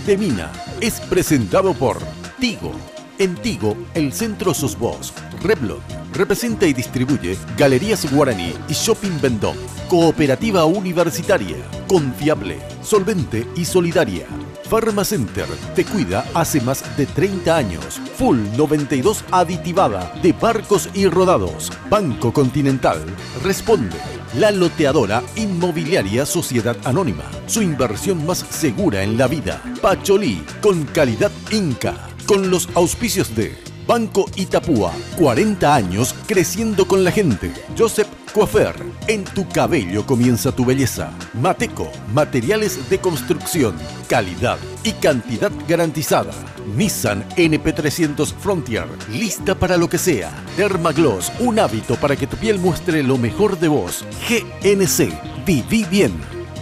de Mina es presentado por Tigo. En Tigo, el centro sos vos. Reblot representa y distribuye Galerías Guaraní y Shopping Vendôme. Cooperativa universitaria, confiable, solvente y solidaria. Pharmacenter te cuida hace más de 30 años. Full 92 aditivada de barcos y rodados. Banco Continental responde. La loteadora inmobiliaria Sociedad Anónima. Su inversión más segura en la vida. Pacholí, con calidad Inca. Con los auspicios de Banco Itapúa, 40 años creciendo con la gente. Joseph Coiffeur, en tu cabello comienza tu belleza. Mateco, materiales de construcción, calidad y cantidad garantizada. Nissan NP300 Frontier, lista para lo que sea. Dermagloss, un hábito para que tu piel muestre lo mejor de vos. GNC, viví bien.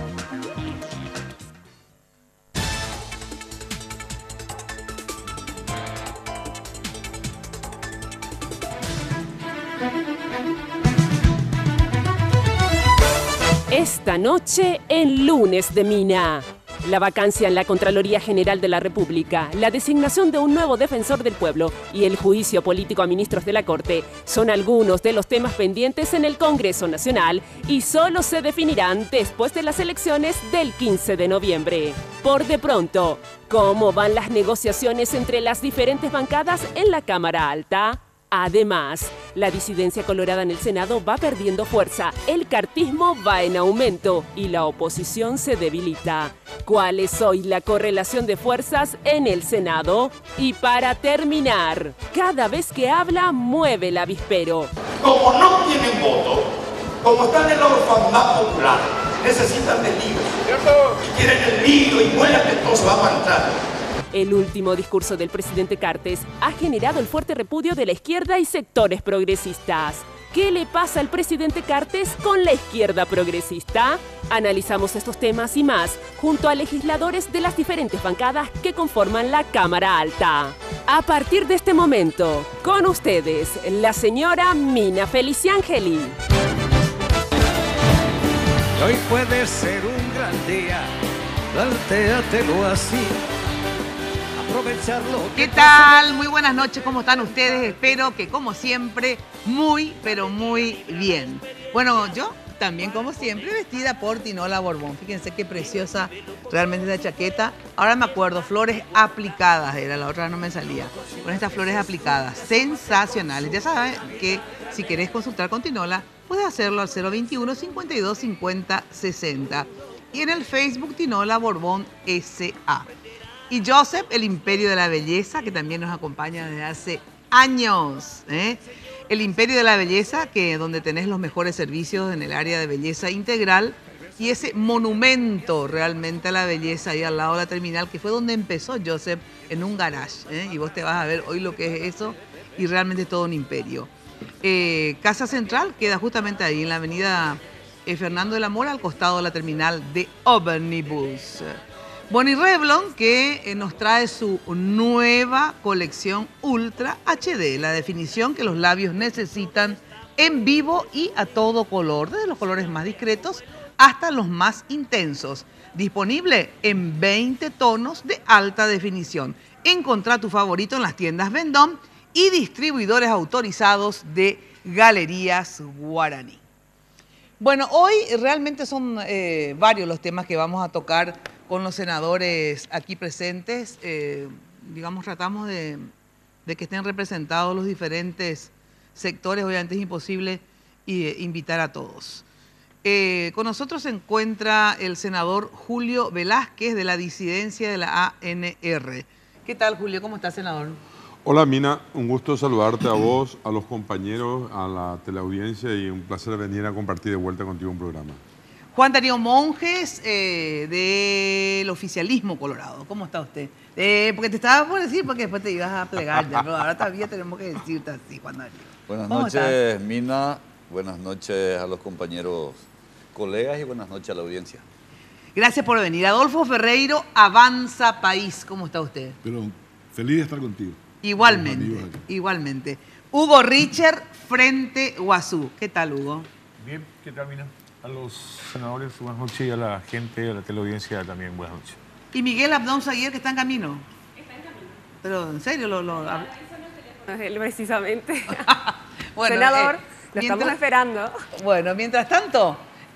Esta noche en Lunes de Mina. La vacancia en la Contraloría General de la República, la designación de un nuevo defensor del pueblo y el juicio político a ministros de la Corte son algunos de los temas pendientes en el Congreso Nacional y solo se definirán después de las elecciones del 15 de noviembre. Por de pronto, ¿cómo van las negociaciones entre las diferentes bancadas en la Cámara Alta? Además, la disidencia colorada en el Senado va perdiendo fuerza, el cartismo va en aumento y la oposición se debilita. ¿Cuál es hoy la correlación de fuerzas en el Senado? Y para terminar, cada vez que habla, mueve el avispero. Como no tienen voto, como están en la orfandad popular, necesitan de lío. Y quieren el lío y mueran, entonces va a marchar. El último discurso del presidente Cartes ha generado el fuerte repudio de la izquierda y sectores progresistas. ¿Qué le pasa al presidente Cartes con la izquierda progresista? Analizamos estos temas y más junto a legisladores de las diferentes bancadas que conforman la Cámara Alta. A partir de este momento, con ustedes, la señora Mina Feliciangeli. Hoy puede ser un gran día, plantéatelo así. ¿Qué tal? Muy buenas noches, ¿cómo están ustedes? Espero que como siempre, muy, pero muy bien. Bueno, yo también como siempre vestida por Tinola Borbón. Fíjense qué preciosa realmente esta chaqueta. Ahora me acuerdo, flores aplicadas era, la otra no me salía. Con estas flores aplicadas, sensacionales. Ya saben que si querés consultar con Tinola, puedes hacerlo al 021 52 50 60. Y en el Facebook Tinola Borbón S.A. Y Joseph, el Imperio de la Belleza, que también nos acompaña desde hace años. El Imperio de la Belleza, donde tenés los mejores servicios en el área de belleza integral. Y ese monumento realmente a la belleza ahí al lado de la terminal, que fue donde empezó Joseph, en un garage. Y vos te vas a ver hoy lo que es eso y realmente todo un imperio. Casa Central queda justamente ahí, en la avenida Fernando de la Mora, al costado de la terminal de ómnibus. Bueno, y Revlon, que nos trae su nueva colección Ultra HD, la definición que los labios necesitan en vivo y a todo color, desde los colores más discretos hasta los más intensos. Disponible en 20 tonos de alta definición. Encontrá tu favorito en las tiendas Vendôme y distribuidores autorizados de Galerías Guaraní. Bueno, hoy realmente son varios los temas que vamos a tocar con los senadores aquí presentes. Digamos, tratamos de que estén representados los diferentes sectores. Obviamente es imposible invitar a todos. Con nosotros se encuentra el senador Julio Velázquez, de la disidencia de la ANR. ¿Qué tal, Julio? ¿Cómo está, senador? Hola, Mina. Un gusto saludarte a vos, a los compañeros, a la teleaudiencia y un placer venir a compartir de vuelta contigo un programa. Juan Darío Monjes, del oficialismo colorado. ¿Cómo está usted? Porque te estaba por decir, porque después te ibas a plegar ya, pero ahora todavía tenemos que decirte así, Juan Darío. Buenas noches, Mina. Buenas noches a los compañeros colegas y buenas noches a la audiencia. Gracias por venir. Adolfo Ferreiro, Avanza País. ¿Cómo está usted? Pero feliz de estar contigo. Igualmente, igualmente. Hugo Richer, Frente Guazú. ¿Qué tal, Hugo? Bien, ¿qué tal, Mina? A los senadores, buenas noches, y a la gente, a la teleaudiencia también, buenas noches. ¿Y Miguel Abdón Saguier, que está en camino? Está en camino. Pero, ¿en serio? No es él precisamente. Bueno, senador, lo estamos esperando. Bueno, mientras tanto,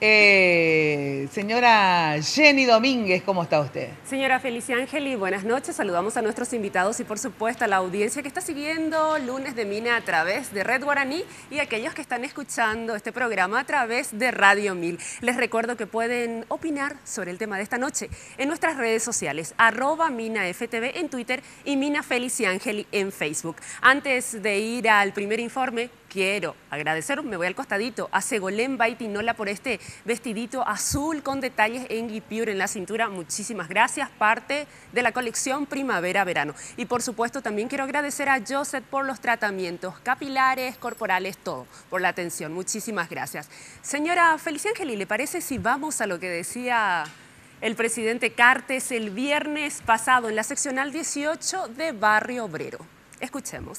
señora Jenny Domínguez, ¿cómo está usted? Señora Felicia Ángeli, buenas noches. Saludamos a nuestros invitados y por supuesto a la audiencia que está siguiendo Lunes de Mina a través de Red Guaraní y aquellos que están escuchando este programa a través de Radio 1000. Les recuerdo que pueden opinar sobre el tema de esta noche en nuestras redes sociales, @MinaFTV en Twitter y Mina Felicia Ángeli en Facebook. Antes de ir al primer informe, quiero agradecer, me voy al costadito, a Segolén Baitinola por este vestidito azul con detalles en guipure en la cintura. Muchísimas gracias, parte de la colección Primavera-Verano. Y por supuesto también quiero agradecer a Joseph por los tratamientos capilares, corporales, todo, por la atención. Muchísimas gracias. Señora Felicia Ángeli, ¿le parece si vamos a lo que decía el presidente Cartes el viernes pasado en la seccional 18 de Barrio Obrero? Escuchemos.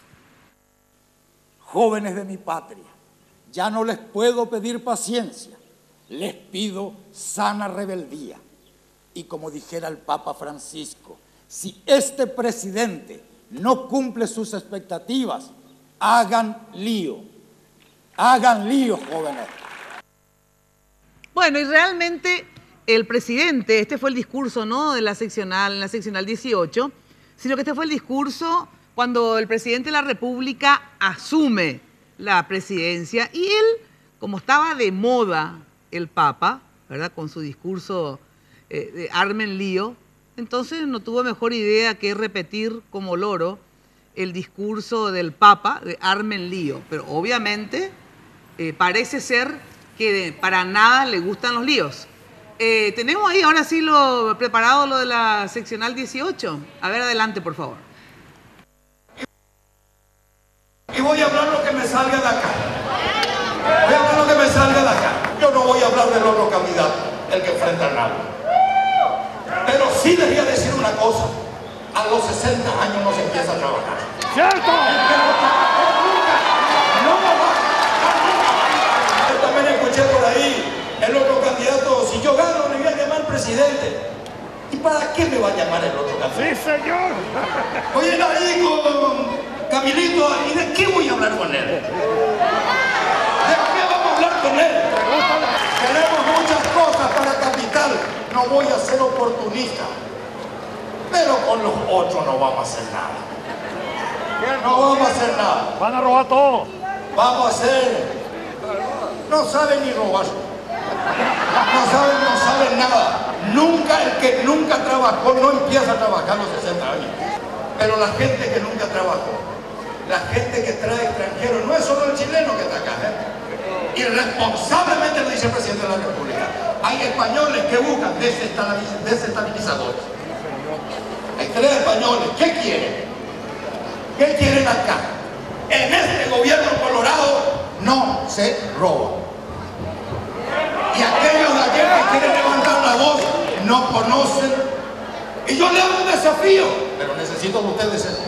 Jóvenes de mi patria, ya no les puedo pedir paciencia, les pido sana rebeldía. Y como dijera el Papa Francisco, si este presidente no cumple sus expectativas, hagan lío, jóvenes. Bueno, y realmente el presidente, este fue el discurso, ¿no?, de la seccional, en la seccional 18, sino que este fue el discurso cuando el presidente de la República asume la presidencia y él, como estaba de moda el Papa, ¿verdad?, con su discurso de armen lío, entonces no tuvo mejor idea que repetir como loro el discurso del Papa de armen lío. Pero obviamente parece ser que para nada le gustan los líos. Tenemos ahí ahora sí preparado lo de la seccional 18. A ver, adelante, por favor. Y voy a hablar lo que me salga de acá. Voy a hablar lo que me salga de acá. Yo no voy a hablar del otro candidato, el que enfrenta al Nabo. Pero sí les voy a decir una cosa. A los 60 años no se empieza a trabajar. ¡Cierto! Yo también escuché por ahí el otro candidato, si yo gano le voy a llamar presidente. ¿Y para qué me va a llamar el otro candidato? ¡Sí, señor! Oye, ahí con Camilito, ¿y de qué voy a hablar con él? ¿De qué vamos a hablar con él? Tenemos muchas cosas para capital, no voy a ser oportunista, pero con los otros no vamos a hacer nada. No vamos a hacer nada. Van a robar todo. Vamos a hacer... No saben ni robar. No saben nada. Nunca, el que nunca trabajó no empieza a trabajar a los 60 años. Pero la gente que nunca trabajó, la gente que trae extranjeros, no es solo el chileno que está acá, irresponsablemente lo dice el presidente de la República. Hay españoles que buscan desestabilizadores. Hay 3 españoles. ¿Qué quieren? ¿Qué quieren acá? En este gobierno colorado no se roba. Y aquellos de ayer que quieren levantar la voz no conocen. Y yo le hago un desafío, pero necesito de ustedes eso.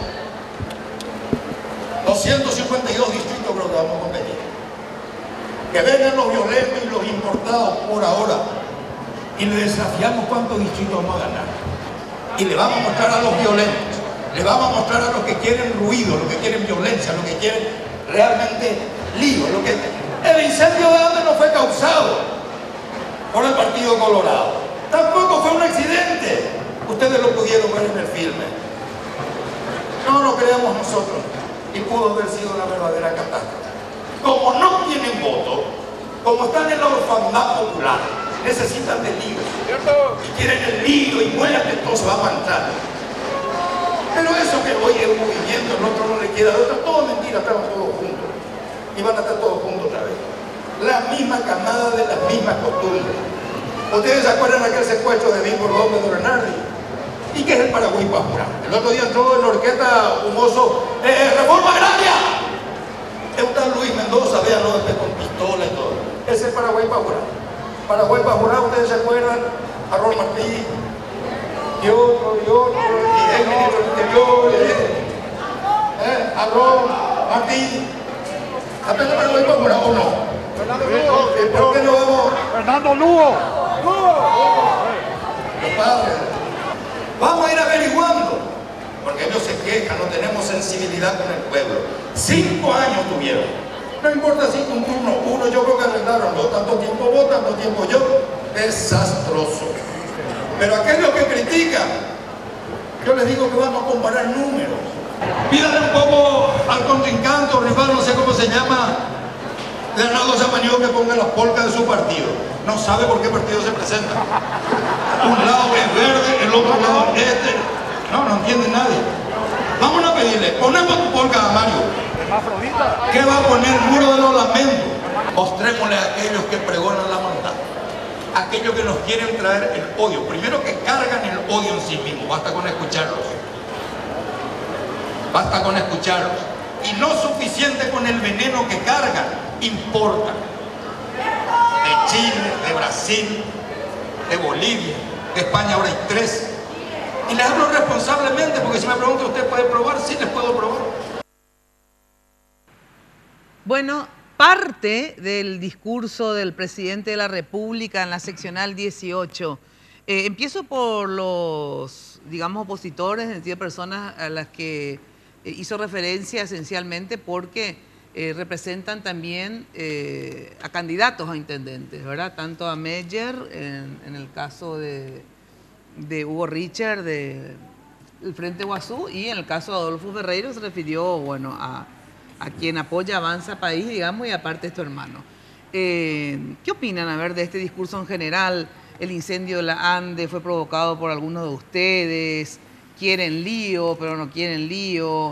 252 distritos creo que vamos a competir. Que vengan los violentos y los importados por ahora. Y le desafiamos cuántos distritos vamos a ganar. Y le vamos a mostrar a los violentos, le vamos a mostrar a los que quieren ruido, los que quieren violencia, los que quieren realmente lío. El incendio de Ande no fue causado por el Partido Colorado. Tampoco fue un accidente. Ustedes lo pudieron ver en el filme. No lo creemos nosotros. Y pudo haber sido una verdadera catástrofe. Como no tienen voto, como están en la orfandad popular, necesitan de lío. Y quieren el lío y mueran que todo se va a manchar. Pero eso que hoy es un movimiento, el otro no le queda de otra, todo mentira, estamos todos juntos. Y van a estar todos juntos otra vez. La misma camada de las mismas costumbres. ¿Ustedes se acuerdan de aquel secuestro de Víctor López de Bernardi? ¿Y qué es el Paraguay Pajura? El otro día entró en la orquesta humoso Reforma Agraria. Es un tal Luis Mendoza, véanlo, con pistola y todo. Es el Paraguay Pajura. Paraguay Pajura, ¿ustedes se acuerdan? Arroz Martí, y otro, y el ministro del Interior, Arroz Martí. ¿Apenas Paraguay Pajura o no? ¿Por qué no vamos? Fernando Lugo. Compadre, Vamos a ir averiguando, porque ellos se quejan, no tenemos sensibilidad con el pueblo. 5 años tuvieron. No importa si un turno, uno, yo creo que arreglaron, yo tanto tiempo vos, tanto tiempo yo. Desastroso. Pero aquellos que critican, yo les digo que vamos a comparar números. Pídale un poco al contrincante o rival, no sé cómo se llama, Leonardo Samaniego, que ponga las polcas de su partido. No sabe por qué partido se presenta. Un lado es verde, el otro lado es este. No entiende nadie. Vamos a pedirle, ponemos tu polca a Mario. ¿Qué va a poner? Muro de los lamentos. Mostrémosle a aquellos que pregonan la maldad, aquellos que nos quieren traer el odio. Primero, que cargan el odio en sí mismo. Basta con escucharlos. Basta con escucharlos. Y no suficiente con el veneno que cargan, importan. De Chile, de Brasil, de Bolivia, de España ahora hay 3. Y les hablo responsablemente, porque si me preguntan, ¿usted puede probar? Sí, les puedo probar. Bueno, parte del discurso del presidente de la República en la seccional 18. Empiezo por los, digamos, opositores, en sentido de personas a las que hizo referencia esencialmente porque representan también a candidatos a intendentes, ¿verdad? Tanto a Meyer, en el caso de Hugo Richard, del Frente Guazú, y en el caso de Adolfo Ferreiro se refirió, bueno, a quien apoya Avanza País, digamos, y aparte es tu hermano. ¿Qué opinan, a ver, de este discurso en general? El incendio de la Ande fue provocado por algunos de ustedes, quieren lío, pero no quieren lío.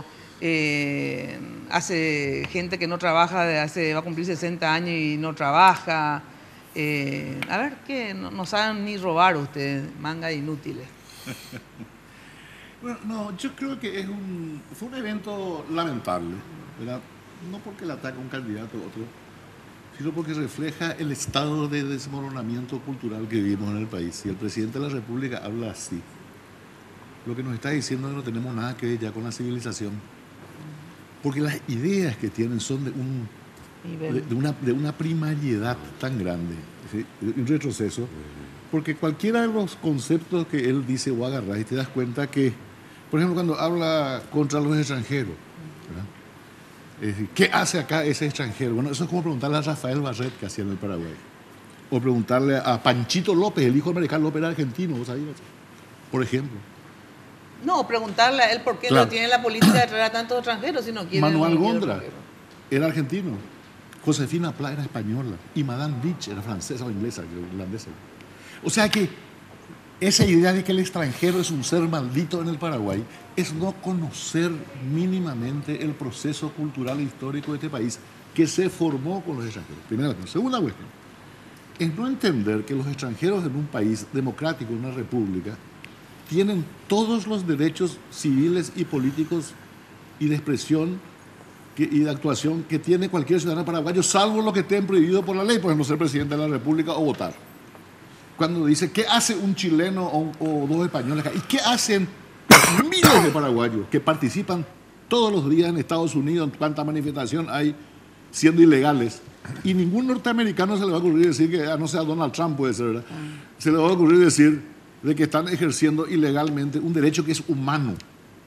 Hace gente que no trabaja, va a cumplir 60 años y no trabaja. A ver, que no saben ni robar ustedes, manga de inútiles. Bueno, no, yo creo que fue un evento lamentable, ¿verdad? No porque le ataca a un candidato a otro, sino porque refleja el estado de desmoronamiento cultural que vivimos en el país. Si el presidente de la República habla así, lo que nos está diciendo es que no tenemos nada que ver ya con la civilización, porque las ideas que tienen son de una primariedad tan grande, ¿sí? Un retroceso, porque cualquiera de los conceptos que él dice o agarra y te das cuenta que, por ejemplo, cuando habla contra los extranjeros, ¿verdad? Es decir, ¿qué hace acá ese extranjero? Bueno, eso es como preguntarle a Rafael Barret, que hacía en el Paraguay, o preguntarle a Panchito López, el hijo de Marical López, era argentino, ¿vos sabías? Por ejemplo. No, preguntarle a él por qué no tiene la política de traer a tantos extranjeros si no quiere. Manuel Gondra era argentino, Josefina Pla era española y Madame Beach era francesa o inglesa, irlandesa. O sea que esa idea de que el extranjero es un ser maldito en el Paraguay es no conocer mínimamente el proceso cultural e histórico de este país que se formó con los extranjeros. Primera cuestión. Segunda cuestión, es no entender que los extranjeros en un país democrático, en una república, tienen todos los derechos civiles y políticos y de expresión y de actuación que tiene cualquier ciudadano paraguayo, salvo lo que esté prohibido por la ley, por ejemplo, ser presidente de la República o votar. Cuando dice, ¿qué hace un chileno o dos españoles acá? ¿Y qué hacen miles de paraguayos que participan todos los días en Estados Unidos, en cuánta manifestación hay, siendo ilegales? Y ningún norteamericano se le va a ocurrir decir que, no sea Donald Trump, puede ser, ¿verdad? Se le va a ocurrir decir de que están ejerciendo ilegalmente un derecho que es humano.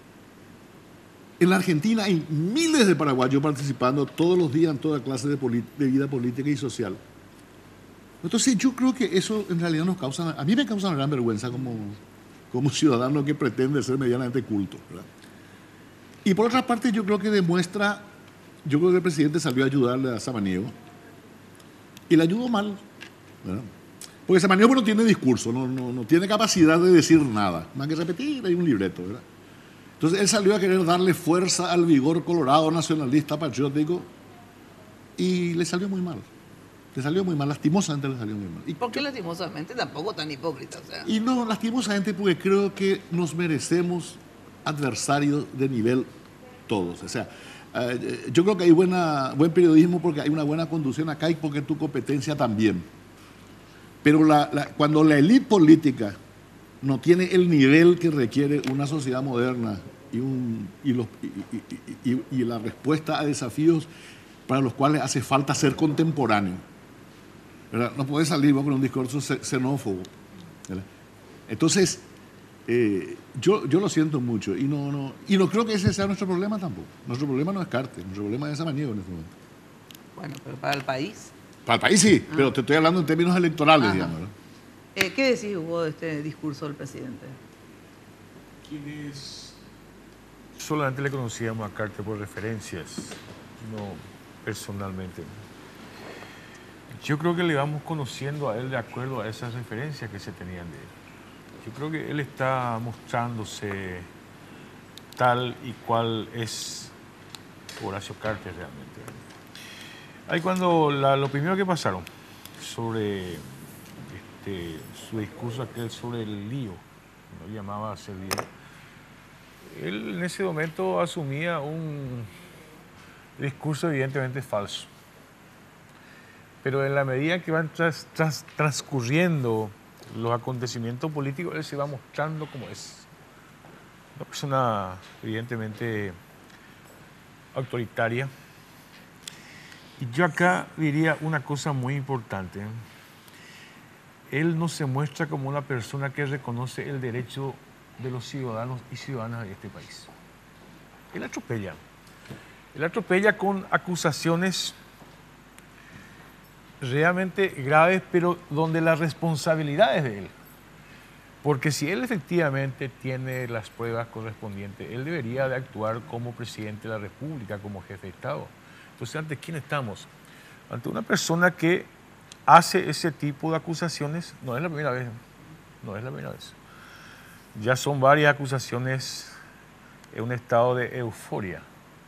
En la Argentina hay miles de paraguayos participando todos los días en toda clase de vida política y social. Entonces yo creo que eso en realidad a mí me causa una gran vergüenza como ciudadano que pretende ser medianamente culto, ¿verdad? Y por otra parte yo creo que yo creo que el presidente salió a ayudarle a Samaniego y le ayudó mal, ¿verdad? Porque Samaniego no tiene discurso, no tiene capacidad de decir nada, más que repetir, hay un libreto, ¿verdad? Entonces él salió a querer darle fuerza al vigor colorado, nacionalista, patriótico, y le salió muy mal. Le salió muy mal, lastimosamente le salió muy mal. ¿Por qué lastimosamente? Tampoco tan hipócrita. O sea. Y no, lastimosamente porque creo que nos merecemos adversarios de nivel todos. O sea, yo creo que hay buen periodismo porque hay una buena conducción acá y porque tu competencia también. Pero cuando la élite política no tiene el nivel que requiere una sociedad moderna y la respuesta a desafíos para los cuales hace falta ser contemporáneo, ¿verdad? No puede salir con un discurso xenófobo, ¿verdad? Entonces, Yo lo siento mucho y no creo que ese sea nuestro problema tampoco. Nuestro problema no es Carter, nuestro problema es Samaniego en este momento. Bueno, pero para el país. Para el país sí, pero te estoy hablando en términos electorales, digamos, ¿no? ¿Qué decís, Hugo, de este discurso del presidente? ¿Quiénes? Solamente le conocíamos a Carter por referencias, no personalmente. Yo creo que le vamos conociendo a él de acuerdo a esas referencias que se tenían de él. Yo creo que él está mostrándose tal y cual es Horacio Carter realmente. Ahí cuando lo primero que pasaron sobre su discurso aquel sobre el lío, lo llamaba hacer lío, él en ese momento asumía un discurso evidentemente falso. Pero en la medida que van transcurriendo los acontecimientos políticos, él se va mostrando como es. Una persona evidentemente autoritaria. Y yo acá diría una cosa muy importante. Él no se muestra como una persona que reconoce el derecho de los ciudadanos y ciudadanas de este país. Él atropella. Él atropella con acusaciones realmente graves, pero donde la responsabilidad es de él. Porque si él efectivamente tiene las pruebas correspondientes, él debería de actuar como presidente de la República, como jefe de Estado. Entonces, ¿ante quién estamos? Ante una persona que hace ese tipo de acusaciones. No es la primera vez. No es la primera vez. Ya son varias acusaciones en un estado de euforia.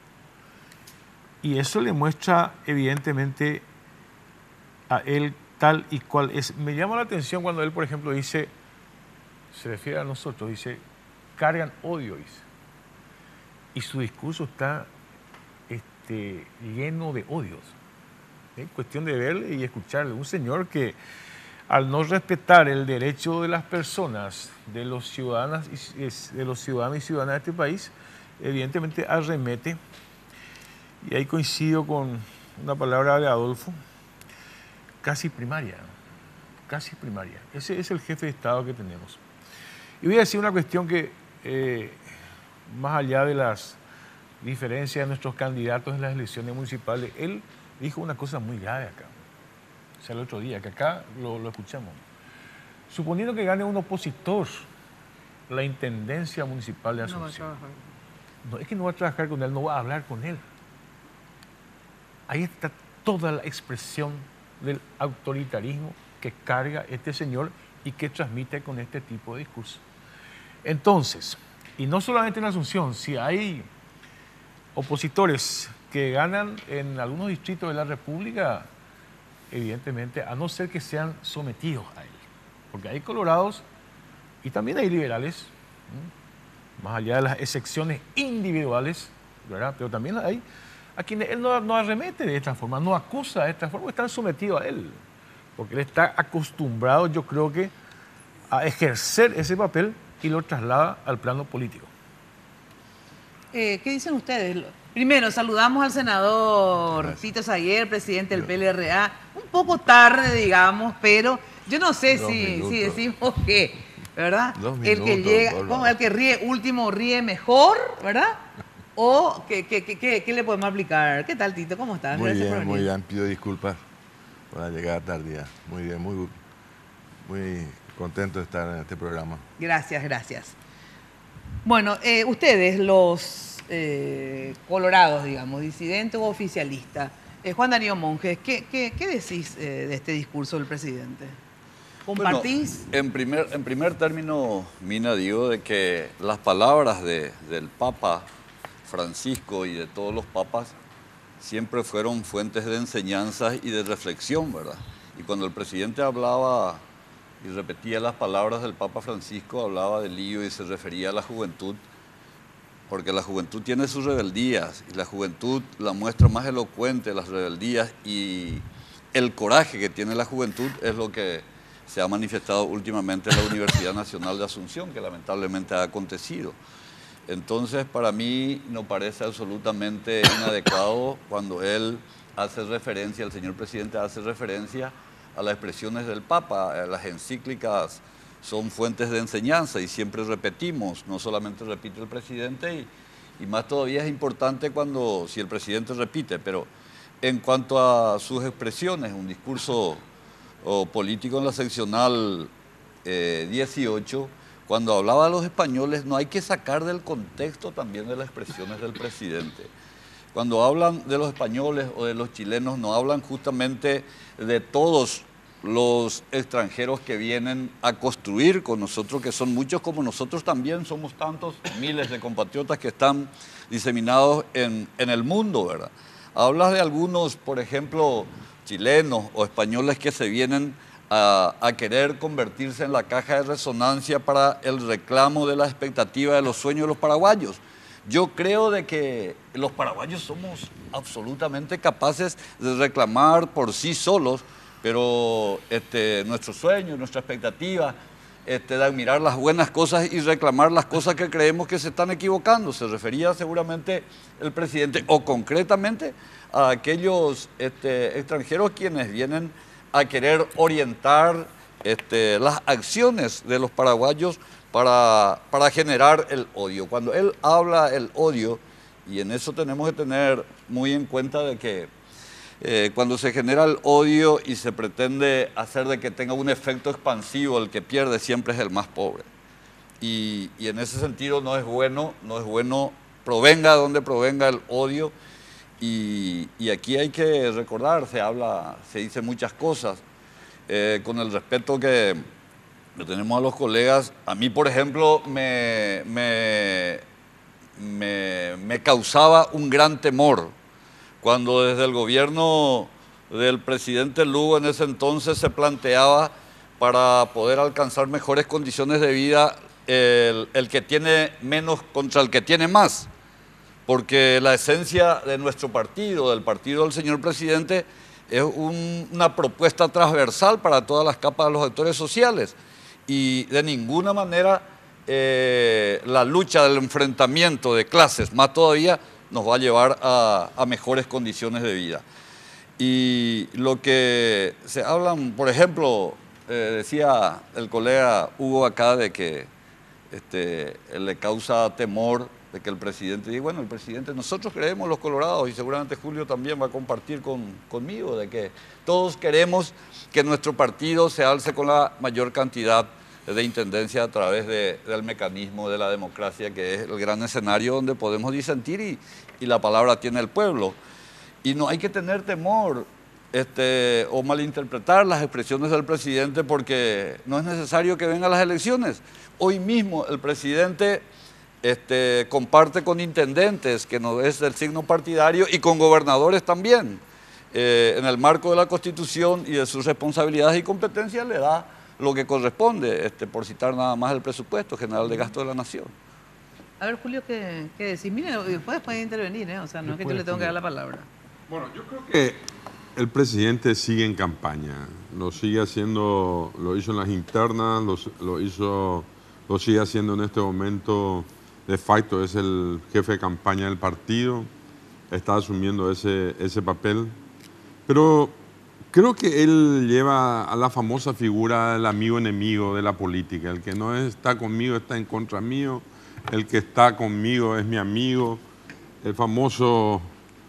Y eso le muestra evidentemente a él tal y cual es. Me llama la atención cuando él, por ejemplo, dice, se refiere a nosotros, dice, cargan odio, dice. Y su discurso está lleno de odios. Es cuestión de verle y escucharle. Un señor que, al no respetar el derecho de las personas, de los ciudadanos y ciudadanas de este país, evidentemente arremete. Y ahí coincido con una palabra de Adolfo, casi primaria. Casi primaria. Ese es el jefe de Estado que tenemos. Y voy a decir una cuestión que, más allá de las diferencias de nuestros candidatos en las elecciones municipales, él dijo una cosa muy grave acá. O sea, el otro día, que acá lo escuchamos. Suponiendo que gane un opositor la intendencia municipal de Asunción. No va a trabajar. No, es que no va a trabajar con él, no va a hablar con él. Ahí está toda la expresión del autoritarismo que carga este señor y que transmite con este tipo de discurso. Entonces, y no solamente en Asunción, si hay opositores que ganan en algunos distritos de la República, evidentemente, a no ser que sean sometidos a él. Porque hay colorados y también hay liberales, más allá de las excepciones individuales, ¿verdad? Pero también hay a quienes él no arremete de esta forma, no acusa de esta forma, están sometidos a él. Porque él está acostumbrado, yo creo que, a ejercer ese papel y lo traslada al plano político. ¿Qué dicen ustedes? Primero, saludamos al senador Tito Saguier, presidente del PLRA. Un poco tarde, digamos, pero yo no sé si decimos que, ¿verdad? El que llega, como el que ríe último ríe mejor, ¿verdad? ¿O qué le podemos aplicar? ¿Qué tal, Tito? ¿Cómo estás? Muy bien, muy bien. Pido disculpas por la llegada tardía. Muy bien, muy contento de estar en este programa. Gracias, gracias. Bueno, ustedes, los colorados, digamos, disidentes o oficialistas, Juan Darío Monjes, ¿qué decís de este discurso del presidente? ¿Compartís? Bueno, en primer término, Mina, digo de que las palabras del Papa Francisco y de todos los papas siempre fueron fuentes de enseñanzas y de reflexión, ¿verdad? Y cuando el presidente hablaba y repetía las palabras del Papa Francisco, hablaba del lío y se refería a la juventud, porque la juventud tiene sus rebeldías y la juventud, la muestra más elocuente de las rebeldías y el coraje que tiene la juventud es lo que se ha manifestado últimamente en la Universidad Nacional de Asunción, que lamentablemente ha acontecido. Entonces, para mí no parece absolutamente inadecuado cuando él hace referencia, el señor presidente hace referencia a las expresiones del Papa, a las encíclicas son fuentes de enseñanza y siempre repetimos, no solamente repite el presidente y más todavía es importante cuando, si el presidente repite, pero en cuanto a sus expresiones, un discurso político en la seccional 18, cuando hablaba de los españoles, no hay que sacar del contexto también de las expresiones del presidente. Cuando hablan de los españoles o de los chilenos, no hablan justamente de todos los extranjeros que vienen a construir con nosotros, que son muchos como nosotros también, somos tantos miles de compatriotas que están diseminados en el mundo, ¿verdad? Hablas de algunos, por ejemplo, chilenos o españoles que se vienen a querer convertirse en la caja de resonancia para el reclamo de las expectativas de los sueños de los paraguayos. Yo creo de que los paraguayos somos absolutamente capaces de reclamar por sí solos, pero nuestros sueños, nuestra expectativa, de admirar las buenas cosas y reclamar las cosas que creemos que se están equivocando. Se refería seguramente el presidente, o concretamente a aquellos extranjeros quienes vienen a querer orientar las acciones de los paraguayos para generar el odio. Cuando él habla el odio, y en eso tenemos que tener muy en cuenta de que cuando se genera el odio y se pretende hacer de que tenga un efecto expansivo, el que pierde siempre es el más pobre. Y en ese sentido no es bueno, provenga de donde provenga el odio. Y aquí hay que recordar, se dice muchas cosas, con el respeto que tenemos a los colegas. A mí, por ejemplo, me causaba un gran temor cuando desde el gobierno del presidente Lugo en ese entonces se planteaba para poder alcanzar mejores condiciones de vida el que tiene menos contra el que tiene más. Porque la esencia de nuestro partido, del partido del señor presidente, es una propuesta transversal para todas las capas de los actores sociales. Y de ninguna manera la lucha del enfrentamiento de clases, más todavía, nos va a llevar a mejores condiciones de vida. Y lo que se hablan, por ejemplo, decía el colega Hugo acá de que le causa temor de que el presidente diga, bueno, el presidente, nosotros creemos los colorados, y seguramente Julio también va a compartir conmigo, de que todos queremos que nuestro partido se alce con la mayor cantidad de intendencia a través del mecanismo de la democracia, que es el gran escenario donde podemos disentir y la palabra tiene el pueblo. Y no hay que tener temor o malinterpretar las expresiones del presidente, porque no es necesario que vengan las elecciones. Hoy mismo el presidente comparte con intendentes, que no es del signo partidario, y con gobernadores también. En el marco de la Constitución y de sus responsabilidades y competencias le da lo que corresponde, por citar nada más el presupuesto general de gasto de la nación. A ver, Julio, ¿qué decís? Mire, después puede intervenir, o sea, no es que yo le tengo que dar la palabra. Bueno, yo creo que el presidente sigue en campaña, lo sigue haciendo, lo hizo en las internas, lo sigue haciendo en este momento. De facto es el jefe de campaña del partido, está asumiendo ese papel, pero creo que él lleva a la famosa figura del amigo-enemigo de la política. El que no está conmigo está en contra mío, el que está conmigo es mi amigo. El famoso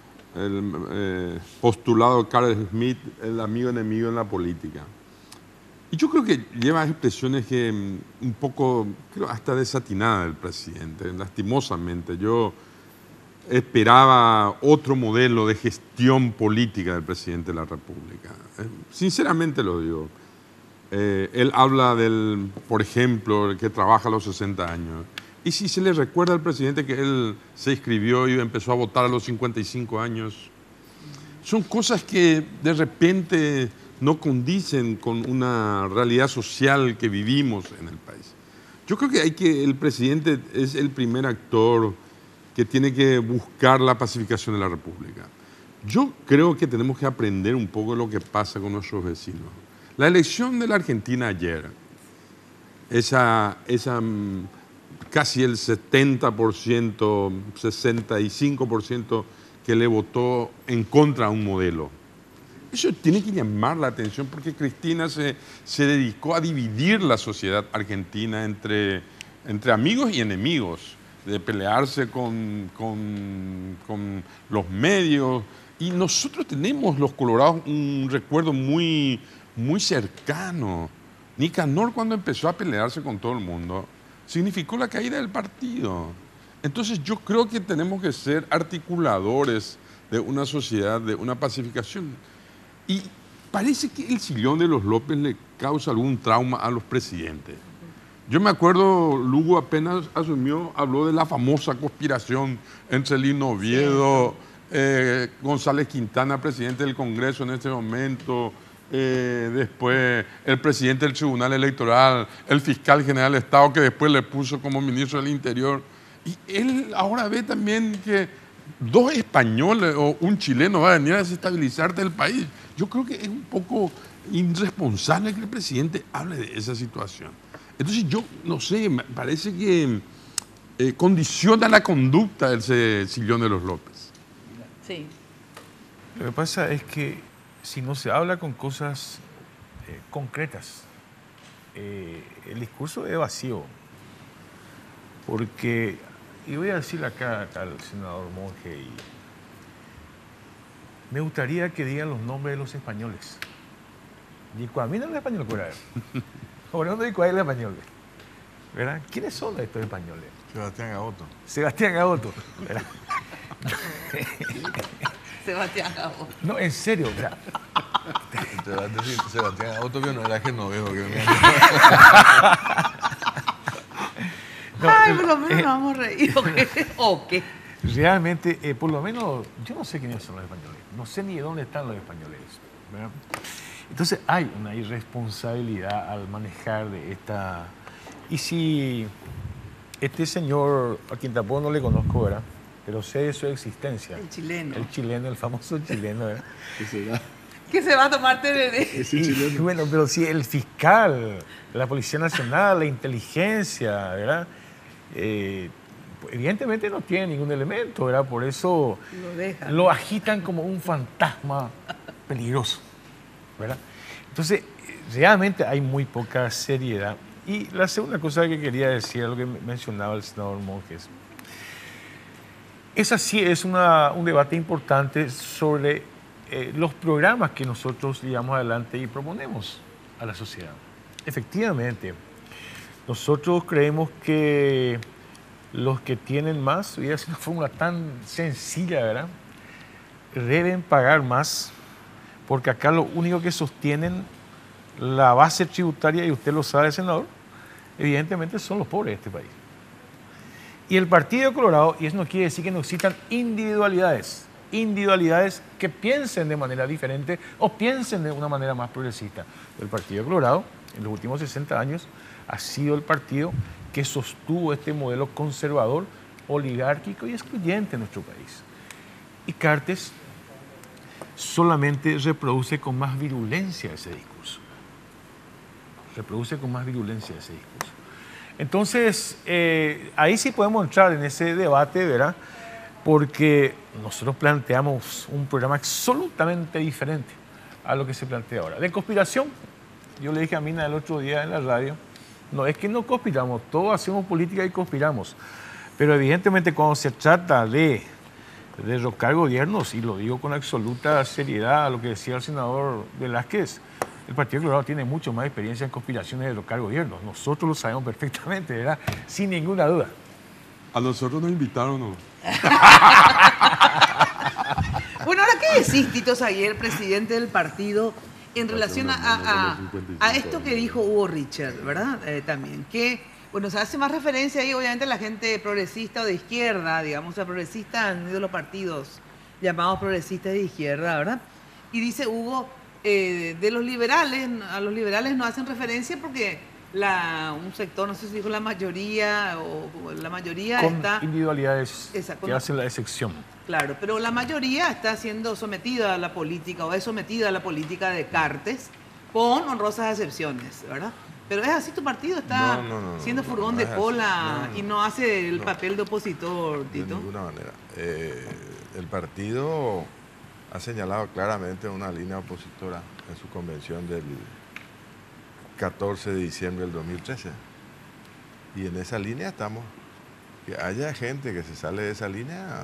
postulado Carl Smith, el amigo-enemigo en la política. Y yo creo que lleva expresiones que un poco, creo, hasta desatinadas del presidente, lastimosamente. Yo esperaba otro modelo de gestión política del presidente de la República. Sinceramente lo digo. Él habla por ejemplo, el que trabaja a los 60 años. Y si se le recuerda al presidente que él se inscribió y empezó a votar a los 55 años, son cosas que de repente no condicen con una realidad social que vivimos en el país. Yo creo que el presidente es el primer actor que tiene que buscar la pacificación de la República. Yo creo que tenemos que aprender un poco de lo que pasa con nuestros vecinos. La elección de la Argentina ayer, casi el 70%, 65% que le votó en contra de un modelo, Eso tiene que llamar la atención porque Cristina se dedicó a dividir la sociedad argentina entre amigos y enemigos, de pelearse con los medios. Y nosotros tenemos los colorados un recuerdo muy, muy cercano. Nicanor, cuando empezó a pelearse con todo el mundo, significó la caída del partido. Entonces yo creo que tenemos que ser articuladores de una sociedad, de una pacificación. Y parece que el sillón de los López le causa algún trauma a los presidentes. Yo me acuerdo, Lugo apenas asumió, habló de la famosa conspiración entre Lino Oviedo, González Quintana, presidente del Congreso en este momento, después el presidente del Tribunal Electoral, el fiscal general de Estado que después le puso como ministro del Interior. Y él ahora ve también que 2 españoles o un chileno va a venir a desestabilizarte el país. Yo creo que es un poco irresponsable que el presidente hable de esa situación. Entonces yo, no sé, me parece que condiciona la conducta de ese sillón de los López. Sí. Lo que pasa es que si no se habla con cosas concretas, el discurso es vacío. Porque, y voy a decirle acá al senador Monge, me gustaría que digan los nombres de los españoles. Digo, a mí no es español, ahora no digo a él español. ¿Verdad? ¿Quiénes son estos españoles? Sebastián Gaboto. Sebastián Gaboto. ¿Verdad? Sebastián Gaboto. No, en serio, o sea. Te vas a decir, Sebastián Gaboto, que no era genoveo. Ay, por lo menos nos vamos a reír. ¿O qué? Realmente, por lo menos, yo no sé quiénes son los españoles. No sé ni de dónde están los españoles. ¿Verdad? Entonces hay una irresponsabilidad al manejar de esta... Y si este señor, a quien tampoco no le conozco, ¿verdad? Pero sé de su existencia. El chileno. El chileno, el famoso chileno, ¿verdad? Que se va a tomar tereré. Y, bueno, pero si el fiscal, la Policía Nacional, la inteligencia, ¿verdad? Evidentemente no tiene ningún elemento, ¿verdad? Por eso lo agitan como un fantasma peligroso, ¿verdad? Entonces, realmente hay muy poca seriedad. Y la segunda cosa que quería decir, lo que mencionaba el senador Monjes, esa sí es un debate importante sobre los programas que nosotros llevamos adelante y proponemos a la sociedad. Efectivamente, nosotros creemos que los que tienen más, y es una fórmula tan sencilla, ¿verdad? Deben pagar más, porque acá lo único que sostienen la base tributaria, y usted lo sabe, senador, evidentemente son los pobres de este país. Y el Partido Colorado, y eso no quiere decir que no existan individualidades que piensen de manera diferente o piensen de una manera más progresista. El Partido Colorado, en los últimos 60 años, ha sido el partido que sostuvo este modelo conservador, oligárquico y excluyente en nuestro país. Y Cartes solamente reproduce con más virulencia ese discurso. Entonces, ahí sí podemos entrar en ese debate, ¿verdad? Porque nosotros planteamos un programa absolutamente diferente a lo que se plantea ahora. De conspiración, yo le dije a Mina el otro día en la radio, no es que no conspiramos, todos hacemos política y conspiramos, pero evidentemente cuando se trata de derrocar gobiernos, y lo digo con absoluta seriedad a lo que decía el senador Velázquez, el Partido Colorado tiene mucho más experiencia en conspiraciones de derrocar gobiernos. Nosotros lo sabemos perfectamente, ¿verdad? Sin ninguna duda. A nosotros nos invitaron, ¿no? Bueno, ahora, ¿qué decís, Tito Saguier, presidente del partido, en relación a esto que dijo Hugo Richard, ¿verdad? También, que, bueno, se hace más referencia ahí, obviamente, a la gente progresista o de izquierda, digamos, a progresistas han sido los partidos llamados progresistas de izquierda, ¿verdad? Y dice Hugo, de los liberales, a los liberales no hacen referencia porque un sector, no sé si dijo la mayoría, o la mayoría con está... individualidades que hacen la excepción. Claro, pero la mayoría está siendo sometida a la política, o es sometida a la política de Cartes, con honrosas excepciones, ¿verdad? Pero es así, tu partido está siendo furgón de cola y no hace el papel de opositor, Tito. De ninguna manera. El partido ha señalado claramente una línea opositora en su convención del 14 de diciembre del 2013. Y en esa línea estamos. Que haya gente que se sale de esa línea.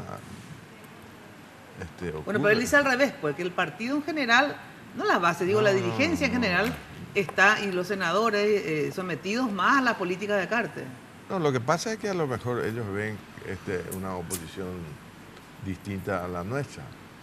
Bueno, pero él dice al revés, porque el partido en general, no la base, digo, la dirigencia en general está, y los senadores sometidos más a la política de Carter. No, lo que pasa es que a lo mejor ellos ven una oposición distinta a la nuestra.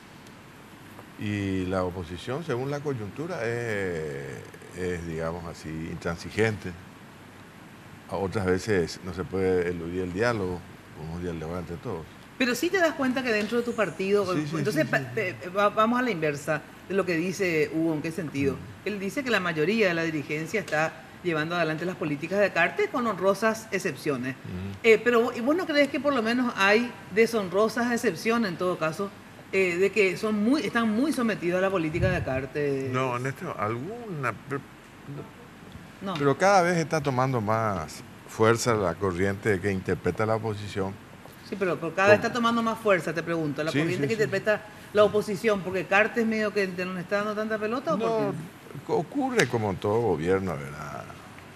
Y la oposición, según la coyuntura, es digamos así, intransigente. Otras veces no se puede eludir el diálogo, podemos dialogar entre todos. Pero sí te das cuenta que dentro de tu partido, entonces vamos a la inversa de lo que dice Hugo, ¿en qué sentido? Él dice que la mayoría de la dirigencia está llevando adelante las políticas de Carter con honrosas excepciones. Pero ¿vos no crees que por lo menos hay deshonrosas excepciones en todo caso? De que están muy sometidos a la política de Carter. No, Néstor, alguna. Pero cada vez está tomando más fuerza la corriente que interpreta la oposición. Sí, pero cada vez está tomando más fuerza, te pregunto. La corriente que interpreta la oposición, porque Carter es medio que no está dando tanta pelota, ¿o por qué? Ocurre como en todo gobierno, ¿verdad?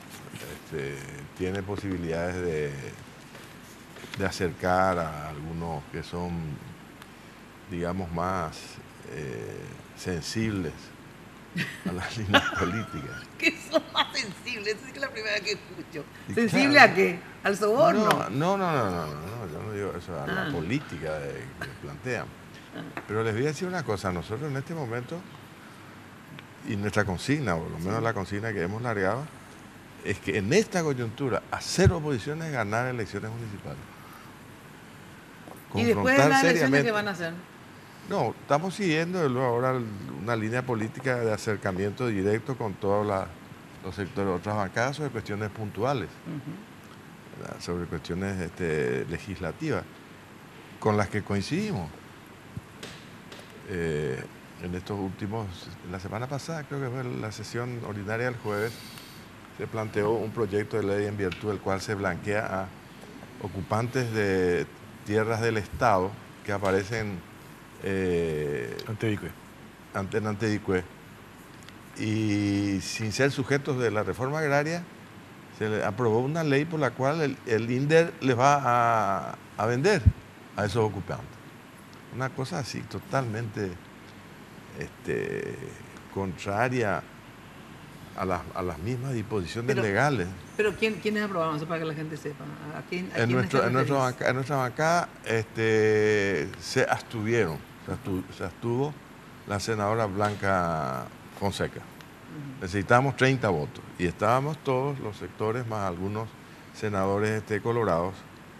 Tiene posibilidades de acercar a algunos que son, digamos, más sensibles a las líneas políticas. ¿Qué son más sensibles? Esa es la primera vez que escucho. ¿Sensible a qué? ¿Al soborno? No, yo no digo eso, a la política que plantean. Pero les voy a decir una cosa, nosotros en este momento, y nuestra consigna, por lo menos la consigna que hemos largado, es que en esta coyuntura hacer oposición es ganar elecciones municipales. ¿Y después de las elecciones qué van a hacer? No, estamos siguiendo ahora una línea política de acercamiento directo con todos los sectores, otras bancadas sobre cuestiones puntuales, sobre cuestiones legislativas, con las que coincidimos. En estos la semana pasada, creo que fue la sesión ordinaria del jueves, se planteó un proyecto de ley en virtud del cual se blanquea a ocupantes de tierras del Estado que aparecen en Antedicué, y sin ser sujetos de la reforma agraria, se le aprobó una ley por la cual el INDER les va a vender a esos ocupantes. Una cosa así totalmente contraria a las mismas disposiciones legales. ¿Pero quiénes aprobaron eso para que la gente sepa? En nuestra bancada se abstuvieron. Se abstuvo la senadora Blanca Fonseca. Necesitábamos 30 votos y estábamos todos los sectores más algunos senadores colorados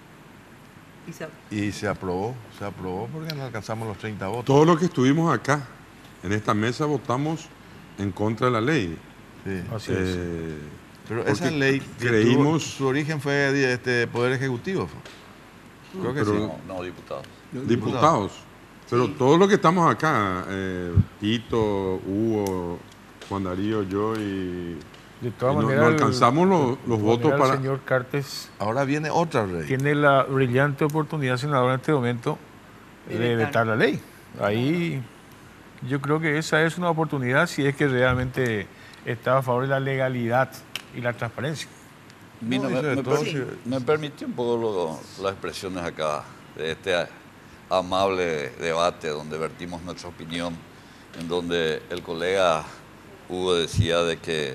y se aprobó porque no alcanzamos los 30 votos. Todos los que estuvimos acá en esta mesa votamos en contra de la ley. Sí. Así es. Pero esa ley creímos su origen fue de Poder Ejecutivo. Creo que sí. No, diputados. Diputados. Pero todos los que estamos acá, Tito, Hugo, Juan Darío, yo y... De todas maneras, no alcanzamos los votos para... El señor Cartes ahora viene otra ley. Tiene la brillante oportunidad, senador, en este momento de vetar la ley. Ahí yo creo que esa es una oportunidad si es que realmente está a favor de la legalidad y la transparencia. Me permitió un poco las expresiones acá de este amable debate donde vertimos nuestra opinión, en donde el colega Hugo decía de que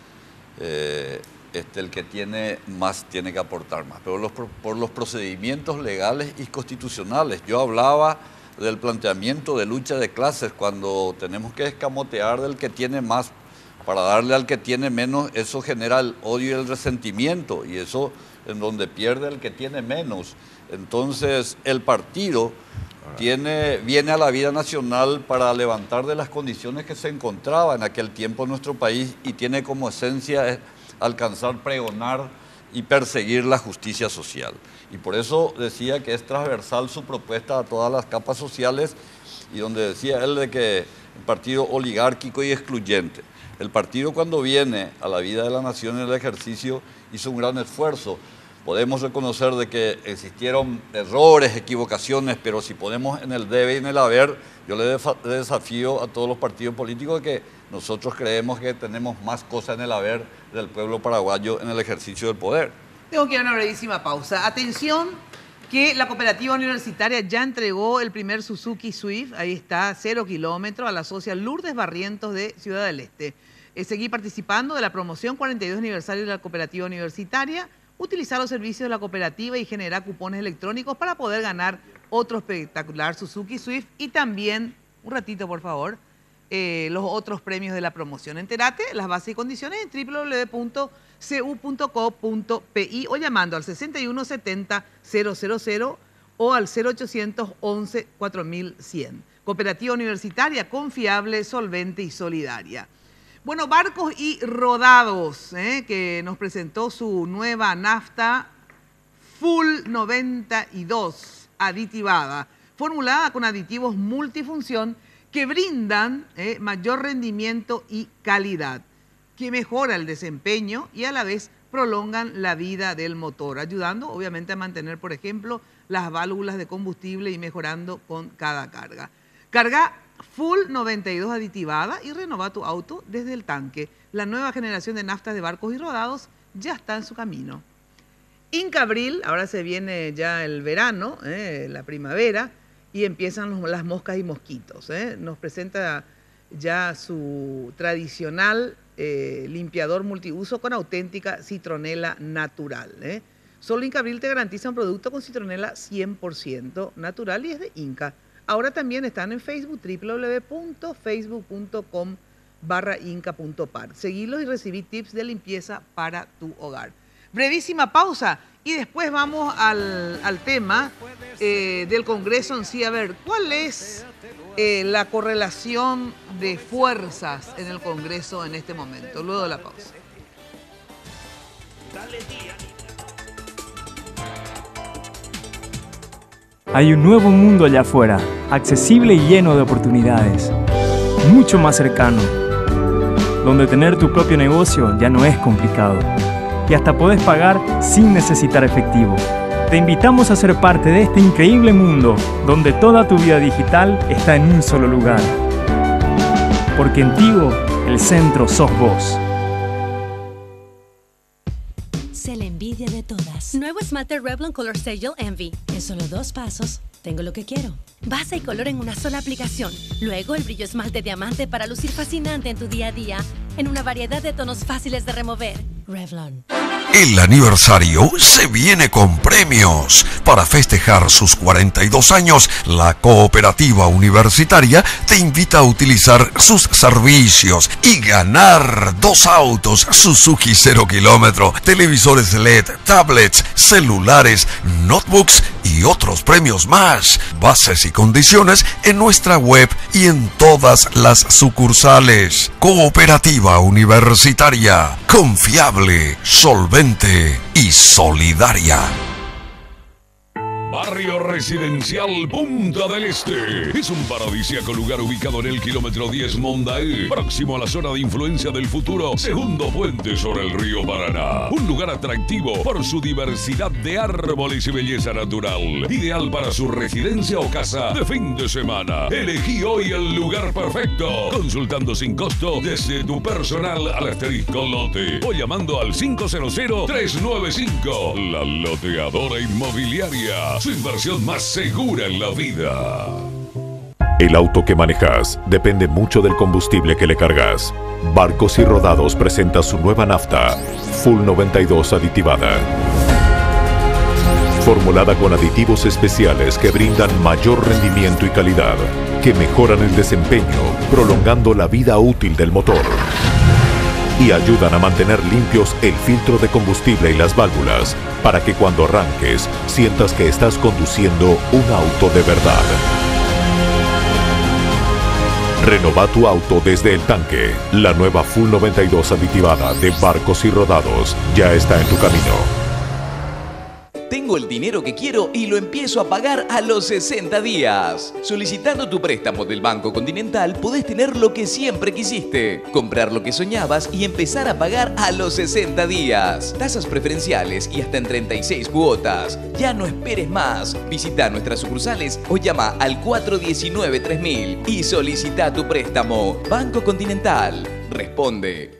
el que tiene más tiene que aportar más, pero por los procedimientos legales y constitucionales. Yo hablaba del planteamiento de lucha de clases cuando tenemos que escamotear del que tiene más para darle al que tiene menos. Eso genera el odio y el resentimiento, y eso en donde pierde el que tiene menos. Entonces el partido viene a la vida nacional para levantar de las condiciones que se encontraba en aquel tiempo en nuestro país, y tiene como esencia alcanzar, pregonar y perseguir la justicia social. Y por eso decía que es transversal su propuesta a todas las capas sociales, y donde decía él de que el partido oligárquico y excluyente. El partido, cuando viene a la vida de la nación en el ejercicio, hizo un gran esfuerzo podemos reconocer de que existieron errores, equivocaciones, pero si ponemos en el debe y en el haber, yo le desafío a todos los partidos políticos de que nosotros creemos que tenemos más cosas en el haber del pueblo paraguayo en el ejercicio del poder. Tengo que ir a una brevísima pausa. Atención, que la cooperativa universitaria ya entregó el primer Suzuki Swift, ahí está, 0 kilómetros, a la socia Lourdes Barrientos de Ciudad del Este. Seguí participando de la promoción 42 aniversario de la cooperativa universitaria, utilizar los servicios de la cooperativa y generar cupones electrónicos para poder ganar otro espectacular Suzuki Swift y también, un ratito por favor, los otros premios de la promoción. Entérate las bases y condiciones en www.cu.co.pi o llamando al 6170 000 o al 0800 11 4100. Cooperativa universitaria confiable, solvente y solidaria. Bueno, Barcos y Rodados, que nos presentó su nueva nafta Full 92 aditivada, formulada con aditivos multifunción que brindan mayor rendimiento y calidad, que mejora el desempeño y a la vez prolongan la vida del motor, ayudando obviamente a mantener, por ejemplo, las válvulas de combustible y mejorando con cada carga. Carga Full 92 aditivada y renova tu auto desde el tanque. La nueva generación de naftas de Barcos y Rodados ya está en su camino. Incabril, ahora se viene ya el verano, la primavera, y empiezan las moscas y mosquitos. Nos presenta ya su tradicional limpiador multiuso con auténtica citronela natural. Solo Incabril te garantiza un producto con citronela 100% natural y es de Inca. Ahora también están en Facebook, www.facebook.com/inca.par. Seguilos y recibí tips de limpieza para tu hogar. Brevísima pausa y después vamos al tema del Congreso en sí. A ver, ¿cuál es la correlación de fuerzas en el Congreso en este momento? Luego de la pausa. Hay un nuevo mundo allá afuera, accesible y lleno de oportunidades. Mucho más cercano, donde tener tu propio negocio ya no es complicado. Y hasta podés pagar sin necesitar efectivo. Te invitamos a ser parte de este increíble mundo, donde toda tu vida digital está en un solo lugar. Porque en Tigo, el centro sos vos. Sé la envidia de todas. Nuevo esmalte Revlon Color Serial Envy. En solo 2 pasos, tengo lo que quiero. Base y color en una sola aplicación. Luego el brillo esmalte diamante para lucir fascinante en tu día a día. En una variedad de tonos fáciles de remover. Revlon. El aniversario se viene con premios. Para festejar sus 42 años, la cooperativa universitaria te invita a utilizar sus servicios y ganar 2 autos Suzuki 0 kilómetro, televisores LED, tablets, celulares, notebooks y otros premios más. Bases y condiciones en nuestra web y en todas las sucursales. Cooperativa universitaria, confiable, solvente y solidaria. Barrio Residencial Punta del Este. Es un paradisíaco lugar ubicado en el kilómetro 10 Mondaé, próximo a la zona de influencia del futuro segundo puente sobre el río Paraná. Un lugar atractivo por su diversidad de árboles y belleza natural. Ideal para su residencia o casa de fin de semana. Elegí hoy el lugar perfecto. Consultando sin costo desde tu personal al asterisco lote o llamando al 500-395. La Loteadora Inmobiliaria. Su inversión más segura en la vida. El auto que manejas depende mucho del combustible que le cargas. Barcos y Rodados presenta su nueva nafta, Full 92 aditivada. Formulada con aditivos especiales que brindan mayor rendimiento y calidad, que mejoran el desempeño, prolongando la vida útil del motor. Y ayudan a mantener limpios el filtro de combustible y las válvulas, para que cuando arranques sientas que estás conduciendo un auto de verdad. Renova tu auto desde el tanque. La nueva Full 92 aditivada de Barcos y Rodados ya está en tu camino. Tengo el dinero que quiero y lo empiezo a pagar a los 60 días. Solicitando tu préstamo del Banco Continental podés tener lo que siempre quisiste, comprar lo que soñabas y empezar a pagar a los 60 días. Tasas preferenciales y hasta en 36 cuotas. Ya no esperes más. Visita nuestras sucursales o llama al 419-3000 y solicita tu préstamo. Banco Continental. Responde.